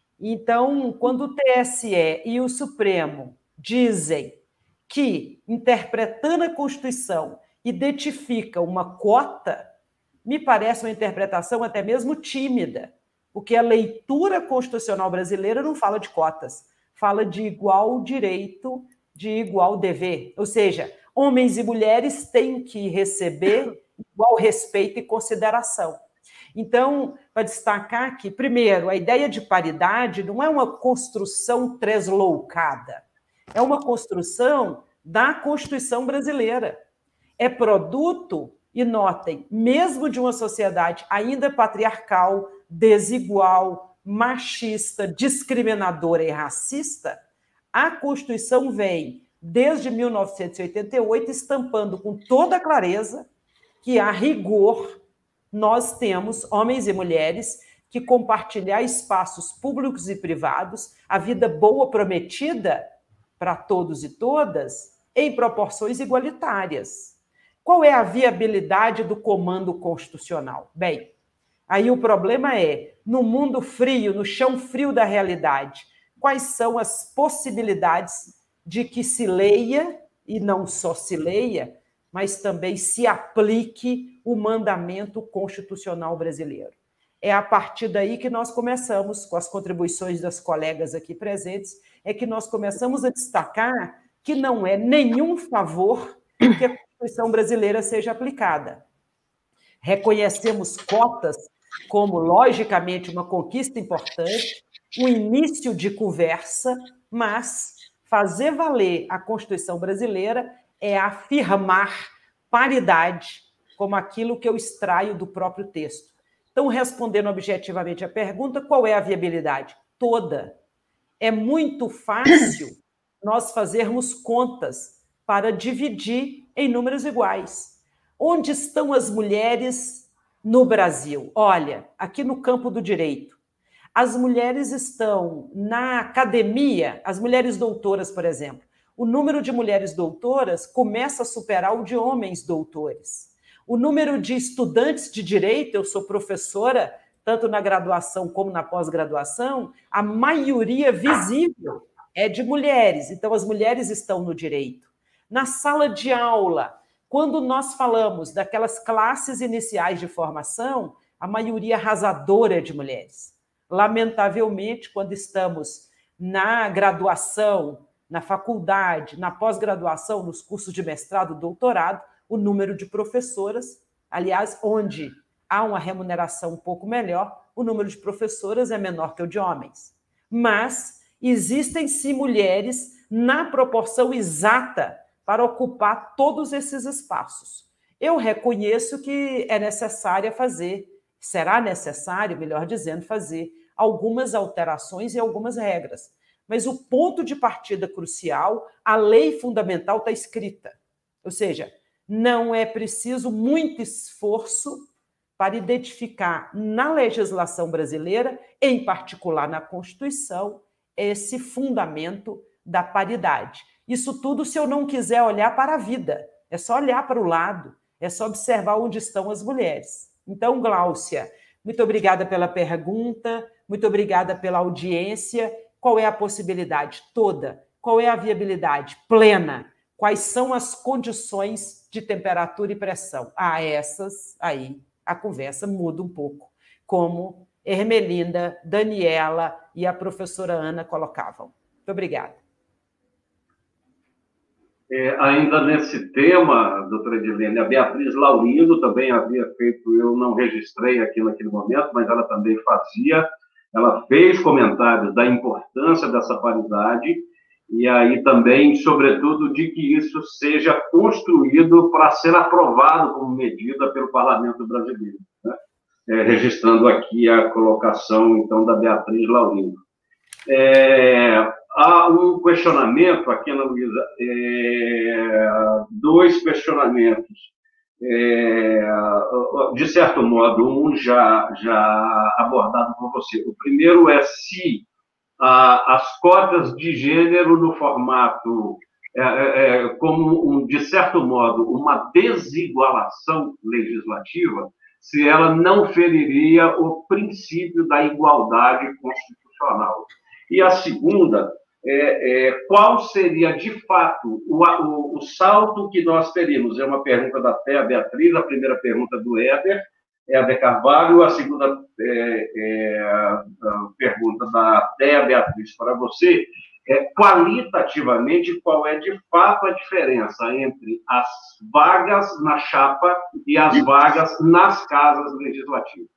Então, quando o TSE e o Supremo dizem que, interpretando a Constituição, identifica uma cota, me parece uma interpretação até mesmo tímida, porque a leitura constitucional brasileira não fala de cotas, fala de igual direito, de igual dever. Ou seja, homens e mulheres têm que receber igual respeito e consideração. Então, para destacar que, primeiro, a ideia de paridade não é uma construção tresloucada, é uma construção da Constituição brasileira. É produto, e notem, mesmo de uma sociedade ainda patriarcal, desigual, machista, discriminadora e racista, a Constituição vem, desde 1988, estampando com toda clareza que, a rigor, nós temos homens e mulheres que compartilhar espaços públicos e privados, a vida boa prometida para todos e todas, em proporções igualitárias. Qual é a viabilidade do comando constitucional? Bem, aí o problema é, no mundo frio, no chão frio da realidade, quais são as possibilidades de que se leia, e não só se leia, mas também se aplique o mandamento constitucional brasileiro. É a partir daí que nós começamos, com as contribuições das colegas aqui presentes, é que nós começamos a destacar que não é nenhum favor que a Constituição brasileira seja aplicada. Reconhecemos cotas como, logicamente, uma conquista importante, um início de conversa, mas fazer valer a Constituição brasileira é afirmar paridade como aquilo que eu extraio do próprio texto. Então, respondendo objetivamente a pergunta, qual é a viabilidade? Toda. É muito fácil nós fazermos contas para dividir em números iguais. Onde estão as mulheres no Brasil? Olha, aqui no campo do direito. As mulheres estão na academia, as mulheres doutoras, por exemplo. O número de mulheres doutoras começa a superar o de homens doutores. O número de estudantes de direito, eu sou professora, tanto na graduação como na pós-graduação, a maioria visível é de mulheres. Então, as mulheres estão no direito. Na sala de aula, quando nós falamos daquelas classes iniciais de formação, a maioria arrasadora é de mulheres. Lamentavelmente, quando estamos na graduação, na faculdade, na pós-graduação, nos cursos de mestrado, doutorado, o número de professoras, aliás, onde há uma remuneração um pouco melhor, o número de professoras é menor que o de homens. Mas existem, sim, mulheres na proporção exata para ocupar todos esses espaços. Eu reconheço que é necessário fazer, será necessário, melhor dizendo, fazer algumas alterações e algumas regras. Mas o ponto de partida crucial, a lei fundamental está escrita. Ou seja, não é preciso muito esforço para identificar na legislação brasileira, em particular na Constituição, esse fundamento da paridade. Isso tudo se eu não quiser olhar para a vida, é só olhar para o lado, é só observar onde estão as mulheres. Então, Gláucia, muito obrigada pela pergunta, muito obrigada pela audiência. Qual é a possibilidade? Toda. Qual é a viabilidade? Plena. Quais são as condições de temperatura e pressão? Essas aí a conversa muda um pouco, como Ermelinda, Daniela e a professora Ana colocavam. Muito obrigada. Ainda nesse tema, doutora Edilene, a Beatriz Laurindo também havia feito, eu não registrei aqui naquele momento, mas ela também fazia, ela fez comentários da importância dessa paridade e aí também, sobretudo, de que isso seja construído para ser aprovado como medida pelo Parlamento brasileiro, né? registrando aqui a colocação, então, da Beatriz Laurindo. Há um questionamento aqui, Ana Luísa, dois questionamentos. De certo modo, um já abordado por você. O primeiro é se as cotas de gênero no formato, como, de certo modo, uma desigualação legislativa, se ela não feriria o princípio da igualdade constitucional. E a segunda qual seria, de fato, o salto que nós teríamos? É uma pergunta da Thea Beatriz, a primeira pergunta do Éder Carvalho, a segunda pergunta da Thea Beatriz para você, qualitativamente, qual é, de fato, a diferença entre as vagas na chapa e as vagas nas casas legislativas?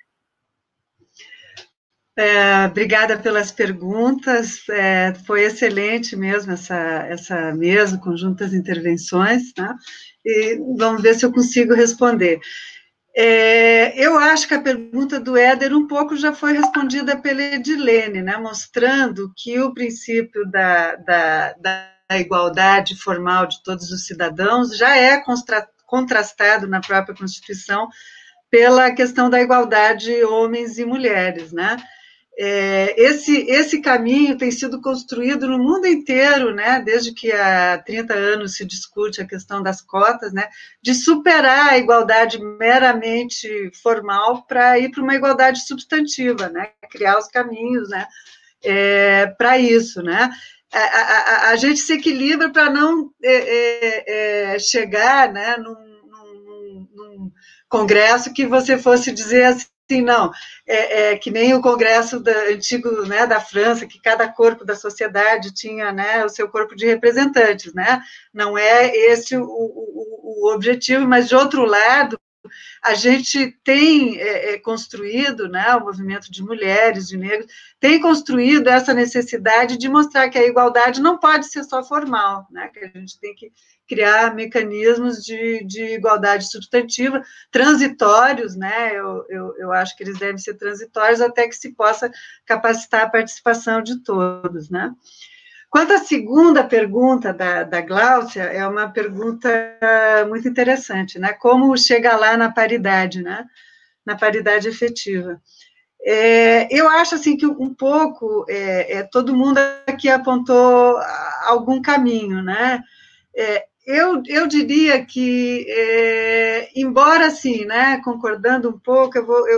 Obrigada pelas perguntas, foi excelente mesmo essa mesa, conjuntas intervenções, né? E vamos ver se eu consigo responder. Eu acho que a pergunta do Éder um pouco já foi respondida pela Edilene, né? Mostrando que o princípio da igualdade formal de todos os cidadãos já é contrastado na própria Constituição pela questão da igualdade homens e mulheres, né? Esse caminho tem sido construído no mundo inteiro, né, desde que há 30 anos se discute a questão das cotas, né, de superar a igualdade meramente formal para ir para uma igualdade substantiva, né, criar os caminhos, né, para isso, né. A gente se equilibra para não chegar, né, num congresso que você fosse dizer assim, não, que nem o congresso antigo, né, da França, que cada corpo da sociedade tinha, né, o seu corpo de representantes, né, não é esse o objetivo, mas, de outro lado, a gente tem construído, né, o movimento de mulheres, de negros, tem construído essa necessidade de mostrar que a igualdade não pode ser só formal, né, que a gente tem que criar mecanismos de igualdade substantiva, transitórios, né, eu acho que eles devem ser transitórios até que se possa capacitar a participação de todos, né. Quanto à segunda pergunta da Gláucia, é uma pergunta muito interessante, né? Como chegar lá na paridade, né? Na paridade efetiva. Eu acho assim que um pouco todo mundo aqui apontou algum caminho, né? Eu diria que, embora assim, né? Concordando um pouco,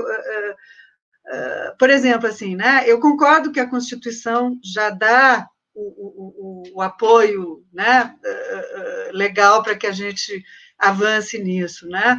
por exemplo, assim, né? Eu concordo que a Constituição já dá o apoio, né, legal para que a gente avance nisso, né?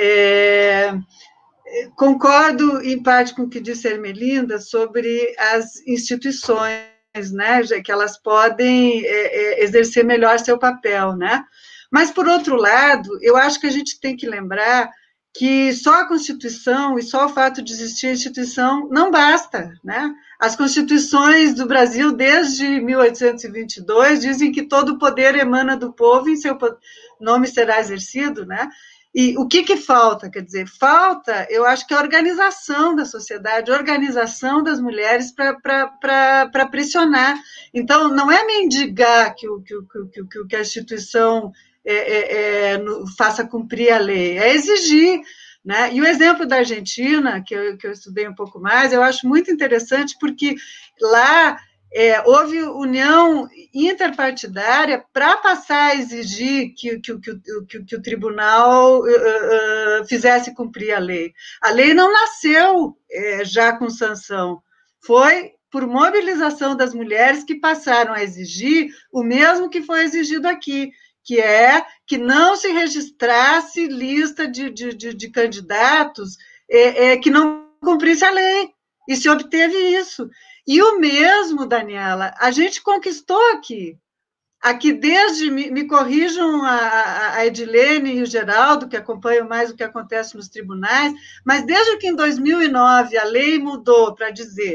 Concordo, em parte, com o que disse a Ermelinda sobre as instituições, né, que elas podem exercer melhor seu papel, né? Mas, por outro lado, eu acho que a gente tem que lembrar que só a Constituição e só o fato de existir a instituição não basta, né? As constituições do Brasil, desde 1822, dizem que todo o poder emana do povo e seu nome será exercido, né? E o que falta? Quer dizer, falta, eu acho que a organização da sociedade, a organização das mulheres para pressionar. Então, não é mendigar que a instituição faça cumprir a lei, é exigir, né? E o exemplo da Argentina, que eu estudei um pouco mais, eu acho muito interessante, porque lá houve união interpartidária para passar a exigir que o tribunal fizesse cumprir a lei. A lei não nasceu já com sanção, foi por mobilização das mulheres que passaram a exigir o mesmo que foi exigido aqui, que é que não se registrasse lista de candidatos que não cumprisse a lei, e se obteve isso. E o mesmo, Daniela, a gente conquistou aqui desde, me corrijam a Edilene e o Geraldo, que acompanham mais o que acontece nos tribunais, mas desde que em 2009 a lei mudou para dizer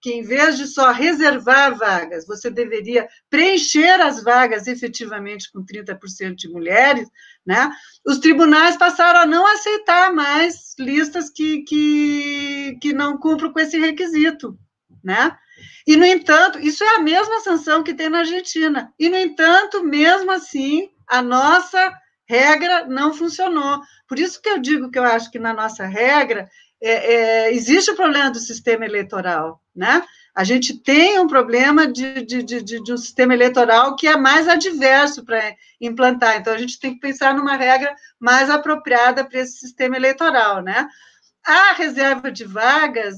que, em vez de só reservar vagas, você deveria preencher as vagas efetivamente com 30% de mulheres, né? Os tribunais passaram a não aceitar mais listas que não cumpram com esse requisito, né? E, no entanto, isso é a mesma sanção que tem na Argentina. E, no entanto, mesmo assim, a nossa regra não funcionou. Por isso que eu digo que eu acho que na nossa regra existe o problema do sistema eleitoral, né? A gente tem um problema de um sistema eleitoral que é mais adverso para implantar. Então, a gente tem que pensar numa regra mais apropriada para esse sistema eleitoral, né? A reserva de vagas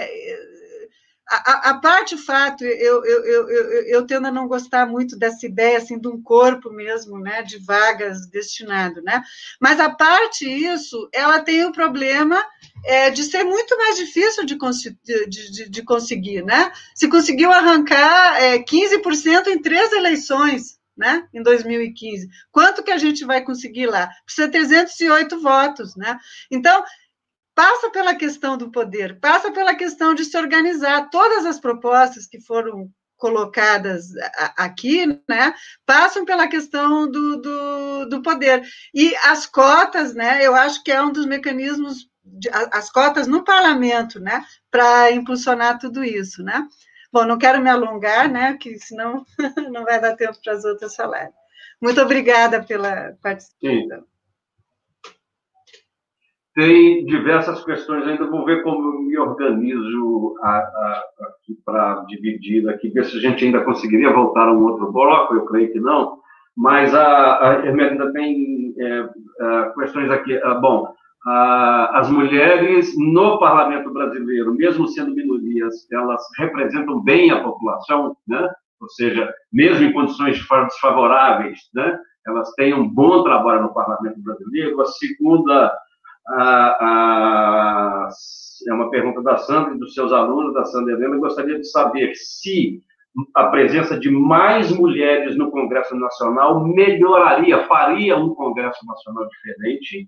a parte fato, eu tendo a não gostar muito dessa ideia assim, de um corpo mesmo, né, de vagas destinado, né? Mas a parte isso, ela tem o problema de ser muito mais difícil de conseguir, né? Se conseguiu arrancar 15% em 3 eleições, né, em 2015. Quanto que a gente vai conseguir lá? Precisa 308 votos, né? Então, passa pela questão do poder, passa pela questão de se organizar. Todas as propostas que foram colocadas aqui, né, passam pela questão do poder. E as cotas, né, eu acho que é um dos mecanismos, as cotas no parlamento, né, para impulsionar tudo isso, né. Bom, não quero me alongar, né, que senão não vai dar tempo para as outras falarem. Muito obrigada pela participação. Sim. Tem diversas questões, ainda vou ver como eu me organizo aqui para dividir aqui, ver se a gente ainda conseguiria voltar a um outro bloco, eu creio que não, mas ainda tem questões aqui. Bom, as mulheres no parlamento brasileiro, mesmo sendo minorias, elas representam bem a população, né? Ou seja, mesmo em condições desfavoráveis, né? Elas têm um bom trabalho no parlamento brasileiro. A segunda... é uma pergunta da Sandra e dos seus alunos, da Sandra Helena. Eu gostaria de saber se a presença de mais mulheres no Congresso Nacional melhoraria, faria um Congresso Nacional diferente.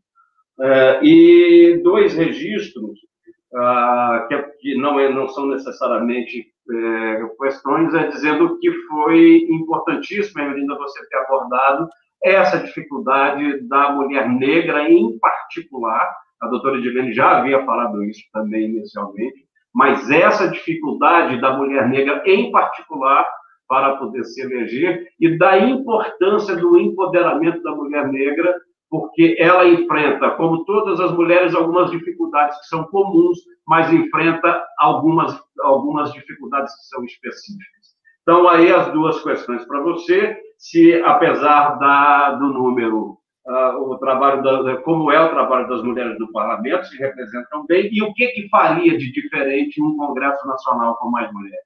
E 2 registros, que não são necessariamente questões, dizendo que foi importantíssimo, ainda você ter abordado essa dificuldade da mulher negra em particular. A doutora Edilene já havia falado isso também inicialmente, mas essa dificuldade da mulher negra em particular para poder se eleger e da importância do empoderamento da mulher negra, porque ela enfrenta, como todas as mulheres, algumas dificuldades que são comuns, mas enfrenta algumas dificuldades que são específicas. Então, aí as 2 questões para você, se apesar do número, o trabalho como é o trabalho das mulheres no parlamento, se representam bem, e o que faria de diferente um Congresso Nacional com mais mulheres?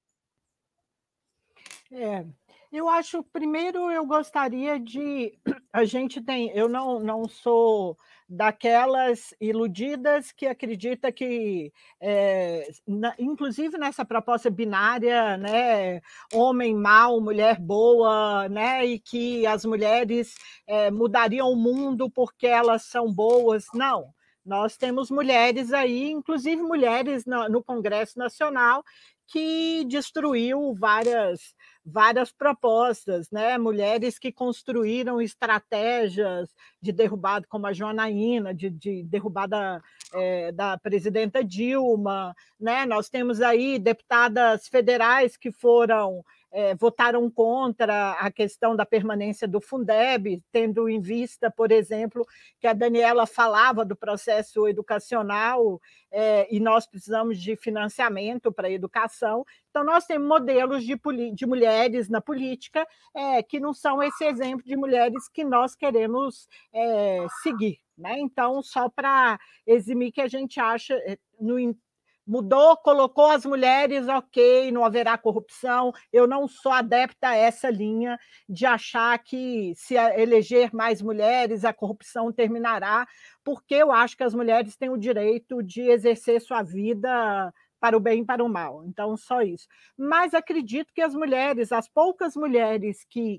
Eu acho, primeiro, eu gostaria de... Eu não sou daquelas iludidas que acredita que, inclusive nessa proposta binária, né, homem mau, mulher boa, né, e que as mulheres mudariam o mundo porque elas são boas. Não. Nós temos mulheres aí, inclusive mulheres no Congresso Nacional, que destruiu várias propostas, né? Mulheres que construíram estratégias de derrubada, como a Janaína, de derrubada da presidenta Dilma, né? Nós temos aí deputadas federais que votaram contra a questão da permanência do Fundeb, tendo em vista, por exemplo, que a Daniela falava do processo educacional e nós precisamos de financiamento para a educação. Então, nós temos modelos de mulheres na política que não são esse exemplo de mulheres que nós queremos seguir, né? Então, só para eximir que a gente acha... Mudou, colocou as mulheres, ok, não haverá corrupção. Eu não sou adepta a essa linha de achar que se eleger mais mulheres, a corrupção terminará, porque eu acho que as mulheres têm o direito de exercer sua vida para o bem e para o mal. Então, só isso. Mas acredito que as mulheres, as poucas mulheres que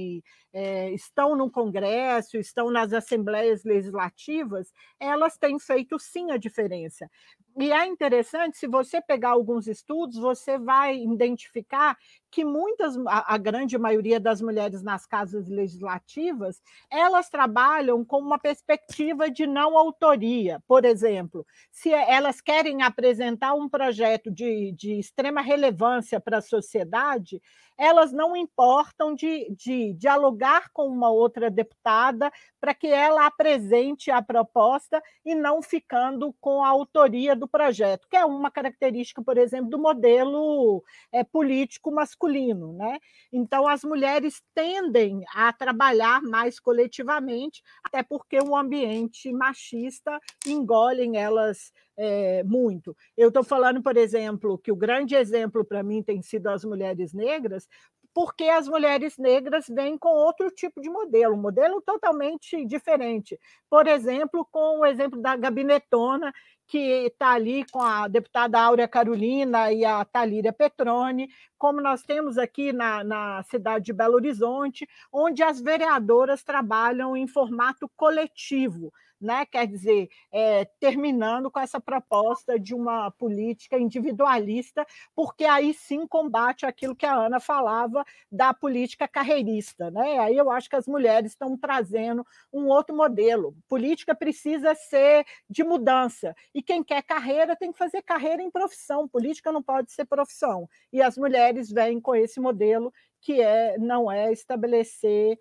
estão no Congresso, estão nas assembleias legislativas, elas têm feito, sim, a diferença. E é interessante, se você pegar alguns estudos, você vai identificar que a grande maioria das mulheres nas casas legislativas, elas trabalham com uma perspectiva de não autoria. Por exemplo, se elas querem apresentar um projeto de extrema relevância para a sociedade, elas não importam de dialogar com uma outra deputada para que ela apresente a proposta e não ficando com a autoria do projeto, que é uma característica, por exemplo, do modelo político masculino, né? Então, as mulheres tendem a trabalhar mais coletivamente, até porque o ambiente machista engole elas muito. Eu estou falando, por exemplo, que o grande exemplo para mim tem sido as mulheres negras, porque as mulheres negras vêm com outro tipo de modelo, um modelo totalmente diferente. Por exemplo, com o exemplo da gabinetona, que está ali com a deputada Áurea Carolina e a Thalíria Petroni, como nós temos aqui na cidade de Belo Horizonte, onde as vereadoras trabalham em formato coletivo, né? Quer dizer, terminando com essa proposta de uma política individualista, porque aí sim combate aquilo que a Ana falava da política carreirista, né? Aí eu acho que as mulheres estão trazendo um outro modelo. Política precisa ser de mudança, e quem quer carreira tem que fazer carreira em profissão, política não pode ser profissão, e as mulheres vêm com esse modelo que não é estabelecer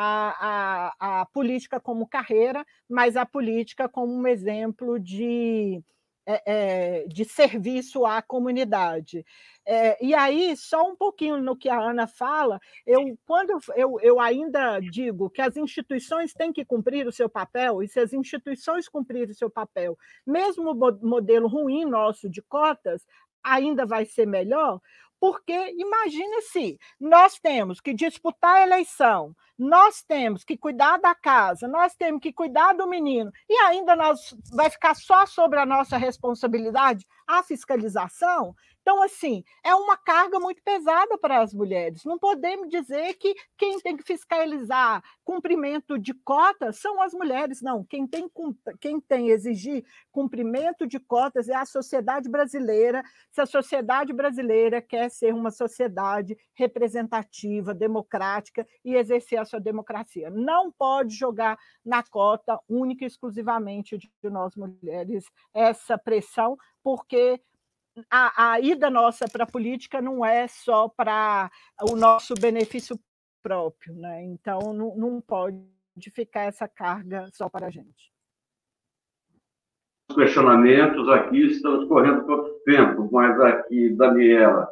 a política como carreira, mas a política como um exemplo de serviço à comunidade. E aí, só um pouquinho no que a Ana fala, quando eu ainda digo que as instituições têm que cumprir o seu papel, e se as instituições cumprirem o seu papel, mesmo o modelo ruim nosso de cotas, ainda vai ser melhor, porque imagine se nós temos que disputar a eleição, nós temos que cuidar da casa, nós temos que cuidar do menino, e ainda vai ficar só sobre a nossa responsabilidade a fiscalização. Então, assim, é uma carga muito pesada para as mulheres. Não podemos dizer que quem tem que fiscalizar cumprimento de cotas são as mulheres, não. Quem tem exigir cumprimento de cotas é a sociedade brasileira, se a sociedade brasileira quer ser uma sociedade representativa, democrática e exercer a sua democracia. Não pode jogar na cota única e exclusivamente de nós mulheres essa pressão, porque a ida nossa para a política não é só para o nosso benefício próprio, né? Então, não pode ficar essa carga só para a gente. Questionamentos aqui, estamos correndo pouco tempo, mas aqui, Daniela,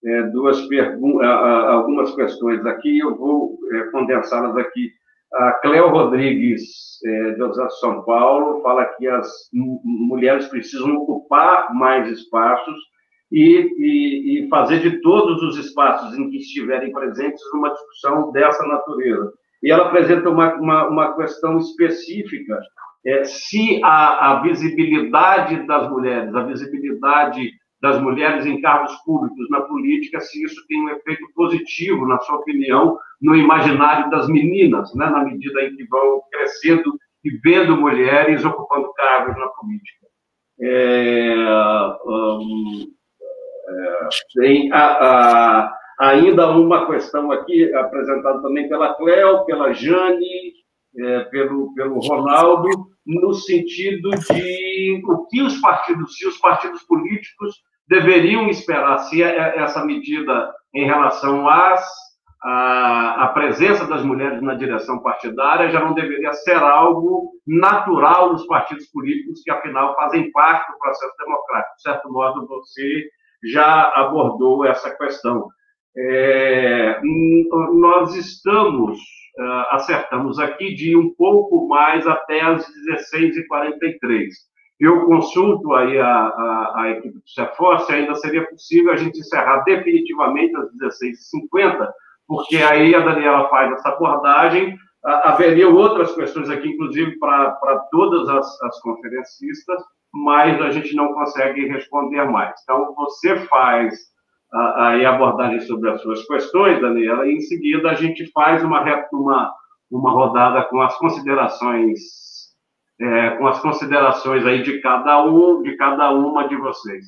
algumas questões aqui, eu vou condensá-las aqui. A Cléo Rodrigues, de Osasco, São Paulo, fala que as mulheres precisam ocupar mais espaços e fazer de todos os espaços em que estiverem presentes uma discussão dessa natureza. E ela apresenta uma questão específica, se a visibilidade das mulheres, a visibilidade das mulheres em cargos públicos na política, se isso tem um efeito positivo, na sua opinião, no imaginário das meninas, né, na medida em que vão crescendo e vendo mulheres ocupando cargos na política. Tem ainda uma questão aqui, apresentada também pela Cléo, pela Jane, pelo Ronaldo, no sentido de o que os partidos políticos deveriam esperar, se essa medida em relação à presença das mulheres na direção partidária já não deveria ser algo natural dos partidos políticos, que afinal fazem parte do processo democrático. De certo modo, você já abordou essa questão. Nós acertamos aqui de ir um pouco mais até as 16h43. Eu consulto aí a equipe do CEFOR, se ainda seria possível a gente encerrar definitivamente às 16h50, porque aí a Daniela faz essa abordagem. Haveria outras questões aqui, inclusive para todas as conferencistas, mas a gente não consegue responder mais. Então, você faz aí a abordagem sobre as suas questões, Daniela, e em seguida a gente faz uma rodada com as considerações aí de cada uma de vocês.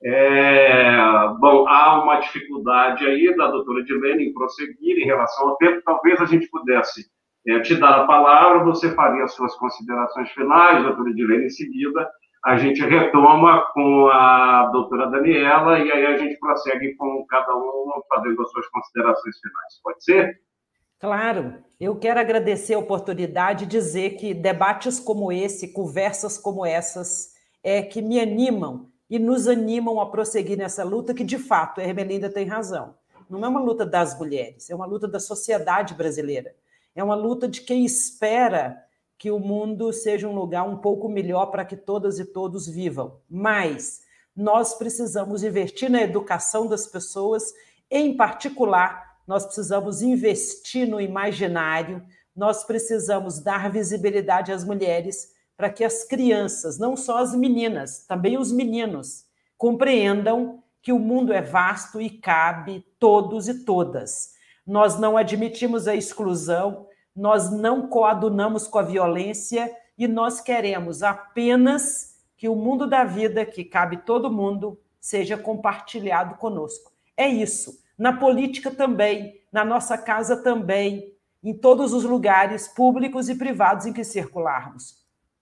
Bom, há uma dificuldade aí da doutora Edilene em prosseguir em relação ao tempo. Talvez a gente pudesse te dar a palavra, você faria as suas considerações finais, doutora Edilene, em seguida a gente retoma com a doutora Daniela e aí a gente prossegue com cada um fazendo as suas considerações finais. Pode ser? Claro. Eu quero agradecer a oportunidade e dizer que debates como esse, conversas como essas, que me animam e nos animam a prosseguir nessa luta que, de fato, a Ermelinda tem razão. Não é uma luta das mulheres, é uma luta da sociedade brasileira. É uma luta de quem espera que o mundo seja um lugar um pouco melhor para que todas e todos vivam. Mas nós precisamos investir na educação das pessoas, em particular, nós precisamos investir no imaginário, nós precisamos dar visibilidade às mulheres para que as crianças, não só as meninas, também os meninos, compreendam que o mundo é vasto e cabe todos e todas. Nós não admitimos a exclusão, nós não coadunamos com a violência e nós queremos apenas que o mundo da vida, que cabe todo mundo, seja compartilhado conosco. É isso. Na política também, na nossa casa também, em todos os lugares públicos e privados em que circularmos.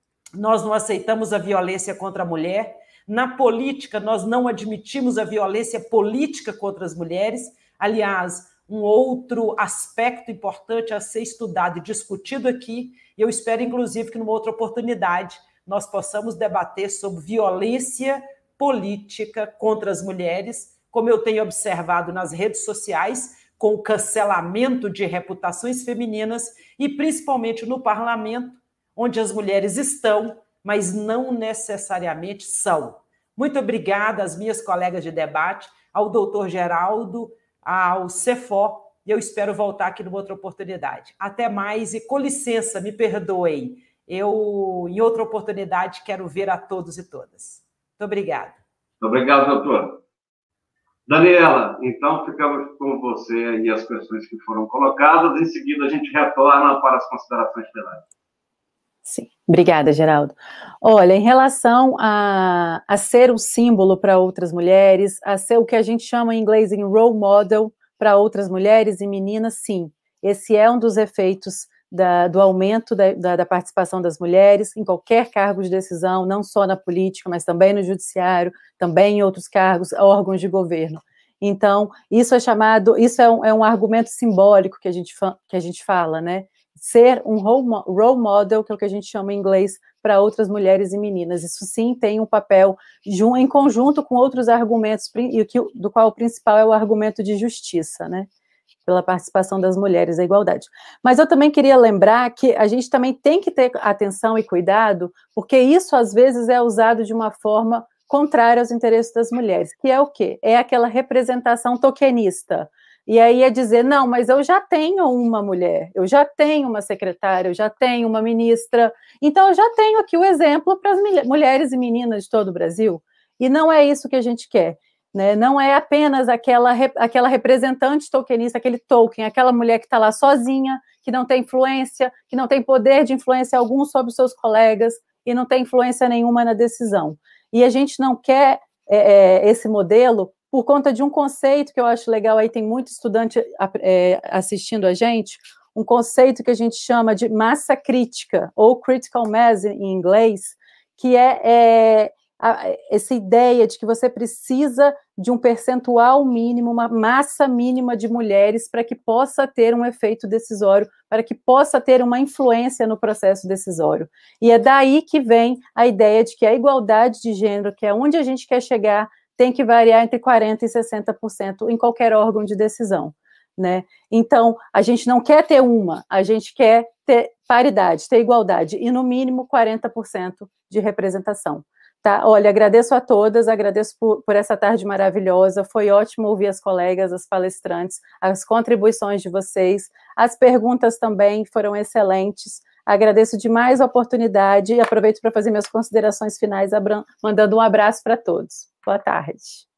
Nós não aceitamos a violência contra a mulher. Na política, nós não admitimos a violência política contra as mulheres. Aliás, um outro aspecto importante a ser estudado e discutido aqui, e eu espero, inclusive, que numa outra oportunidade nós possamos debater sobre violência política contra as mulheres, como eu tenho observado nas redes sociais, com o cancelamento de reputações femininas e principalmente no parlamento, onde as mulheres estão, mas não necessariamente são. Muito obrigada às minhas colegas de debate, ao doutor Geraldo, ao CEFO, e eu espero voltar aqui numa outra oportunidade. Até mais e, com licença, me perdoem. Eu, em outra oportunidade, quero ver a todos e todas. Muito obrigada. Muito obrigado, doutora. Daniela, então ficamos com você e as questões que foram colocadas. Em seguida, a gente retorna para as considerações finais. Sim, obrigada, Geraldo. Olha, em relação a ser um símbolo para outras mulheres, a ser o que a gente chama em inglês em role model para outras mulheres e meninas, sim. Esse é um dos efeitos do aumento da participação das mulheres em qualquer cargo de decisão, não só na política, mas também no judiciário, também em outros cargos, órgãos de governo. Então, isso é um argumento simbólico que a gente fala, né? Ser um role model, que é o que a gente chama em inglês, para outras mulheres e meninas. Isso sim tem um papel em conjunto com outros argumentos, do qual o principal é o argumento de justiça, né? Pela participação das mulheres, a igualdade. Mas eu também queria lembrar que a gente também tem que ter atenção e cuidado, porque isso às vezes é usado de uma forma contrária aos interesses das mulheres, que é o quê? É aquela representação tokenista. E aí é dizer, não, mas eu já tenho uma mulher, eu já tenho uma secretária, eu já tenho uma ministra, então eu já tenho aqui o exemplo para as mulheres e meninas de todo o Brasil, e não é isso que a gente quer, né? Não é apenas aquela representante tokenista, aquele token, aquela mulher que está lá sozinha, que não tem influência, que não tem poder de influência algum sobre os seus colegas, e não tem influência nenhuma na decisão. E a gente não quer esse modelo por conta de um conceito que eu acho legal, aí tem muito estudante assistindo a gente, um conceito que a gente chama de massa crítica, ou critical mass em inglês, que essa ideia de que você precisa de um percentual mínimo, uma massa mínima de mulheres para que possa ter um efeito decisório, para que possa ter uma influência no processo decisório. E é daí que vem a ideia de que a igualdade de gênero, que é onde a gente quer chegar, tem que variar entre 40% e 60% em qualquer órgão de decisão, né? Então, a gente não quer ter a gente quer ter paridade, ter igualdade, e no mínimo 40% de representação. Tá? Olha, agradeço a todas, agradeço por essa tarde maravilhosa, foi ótimo ouvir as colegas, as palestrantes, as contribuições de vocês, as perguntas também foram excelentes, Agradeço demais a oportunidade e aproveito para fazer minhas considerações finais, mandando um abraço para todos. Boa tarde.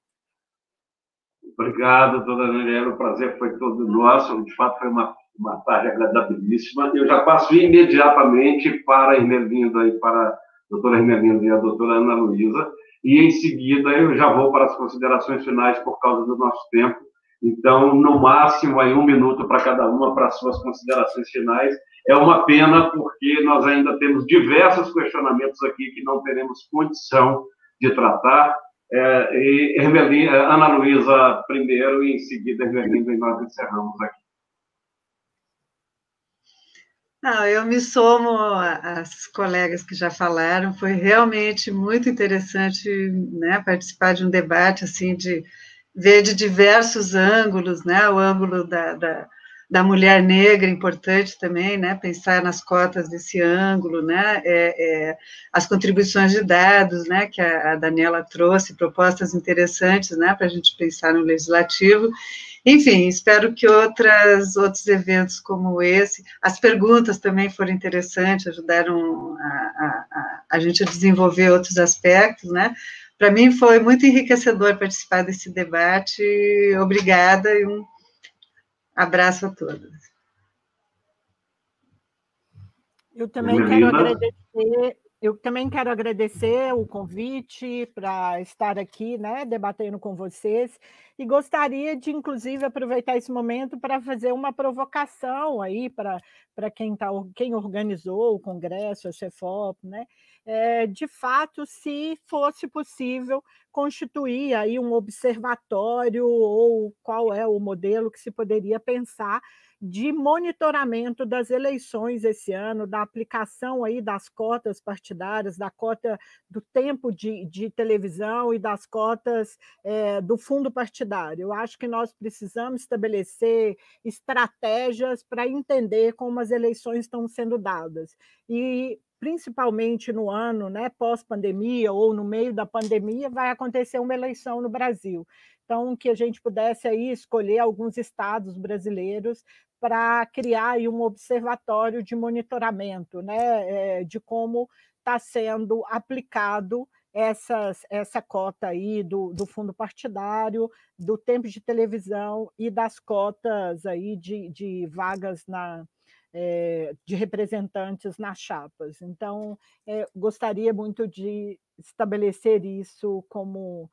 Obrigado, dona Daniela, o prazer foi todo nosso, de fato foi uma tarde agradabilíssima. Eu já passo imediatamente para a Ermelinda e para a doutora Ermelinda e a doutora Ana Luísa, e em seguida eu já vou para as considerações finais por causa do nosso tempo. Então, no máximo, aí 1 minuto para cada uma para as suas considerações finais. É uma pena, porque nós ainda temos diversos questionamentos aqui que não teremos condição de tratar. Ana Luísa primeiro e em seguida Ermelinda, e nós encerramos aqui. Eu me somo às colegas que já falaram, foi realmente muito interessante, né, participar de um debate, assim, de ver de diversos ângulos, né, o ângulo da mulher negra, importante também, né, pensar nas cotas desse ângulo, né, as contribuições de dados, né, que a Daniela trouxe, propostas interessantes, né, para a gente pensar no legislativo. Enfim, espero que outros eventos como esse, as perguntas também foram interessantes, ajudaram a gente a desenvolver outros aspectos, né. Para mim foi muito enriquecedor participar desse debate. Obrigada e um abraço a todos. Eu também quero agradecer o convite para estar aqui, né, debatendo com vocês, e gostaria de, inclusive, aproveitar esse momento para fazer uma provocação aí para quem organizou o Congresso, a CEFOP, né? De fato, se fosse possível constituir aí um observatório, ou qual é o modelo que se poderia pensar de monitoramento das eleições esse ano, da aplicação aí das cotas partidárias, da cota do tempo de televisão e das cotas do fundo partidário. Eu acho que nós precisamos estabelecer estratégias para entender como as eleições estão sendo dadas. E principalmente no ano, né, pós-pandemia ou no meio da pandemia, vai acontecer uma eleição no Brasil. Então, que a gente pudesse aí escolher alguns estados brasileiros para criar aí um observatório de monitoramento, né, de como está sendo aplicado essa cota aí do fundo partidário, do tempo de televisão e das cotas aí de vagas de representantes nas chapas. Então, gostaria muito de estabelecer isso como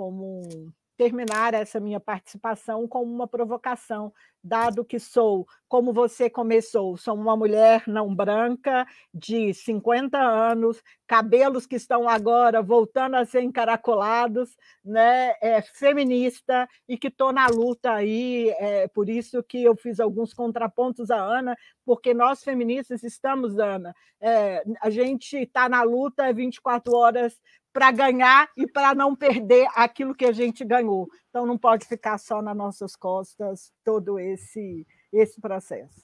terminar essa minha participação com uma provocação, dado que sou, como você começou, sou uma mulher não branca, de 50 anos, cabelos que estão agora voltando a ser encaracolados, né, feminista, e que estou na luta aí, por isso que eu fiz alguns contrapontos à Ana, porque nós feministas estamos, Ana, a gente está na luta 24 horas para ganhar e para não perder aquilo que a gente ganhou. Então, não pode ficar só nas nossas costas todo esse processo.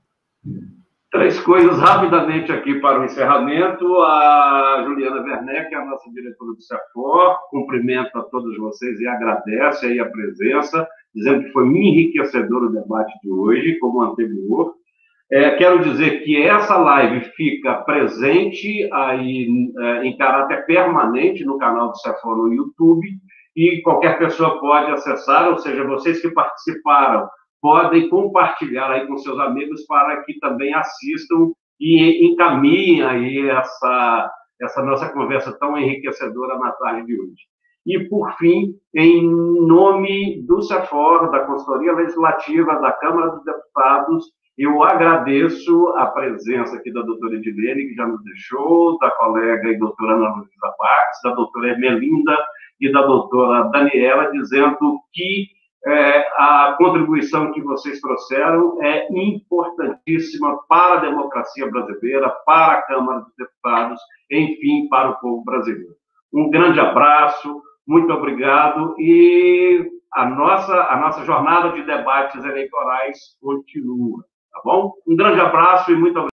3 coisas rapidamente aqui para o encerramento. A Juliana Werneck, a nossa diretora do CEFOR, cumprimenta a todos vocês e agradece aí a presença, dizendo que foi enriquecedor o debate de hoje, como o anterior. Quero dizer que essa live fica presente aí em caráter permanente no canal do CEFOR no YouTube, e qualquer pessoa pode acessar, ou seja, vocês que participaram podem compartilhar aí com seus amigos para que também assistam e encaminhem aí essa nossa conversa tão enriquecedora na tarde de hoje. E, por fim, em nome do CEFOR, da Consultoria Legislativa, da Câmara dos Deputados, eu agradeço a presença aqui da doutora Edilene, que já nos deixou, da colega e doutora Ana Luísa Bax, da doutora Ermelinda e da doutora Daniela, dizendo que a contribuição que vocês trouxeram é importantíssima para a democracia brasileira, para a Câmara dos Deputados, enfim, para o povo brasileiro. Um grande abraço, muito obrigado, e a nossa jornada de debates eleitorais continua. Tá bom? Um grande abraço e muito obrigado.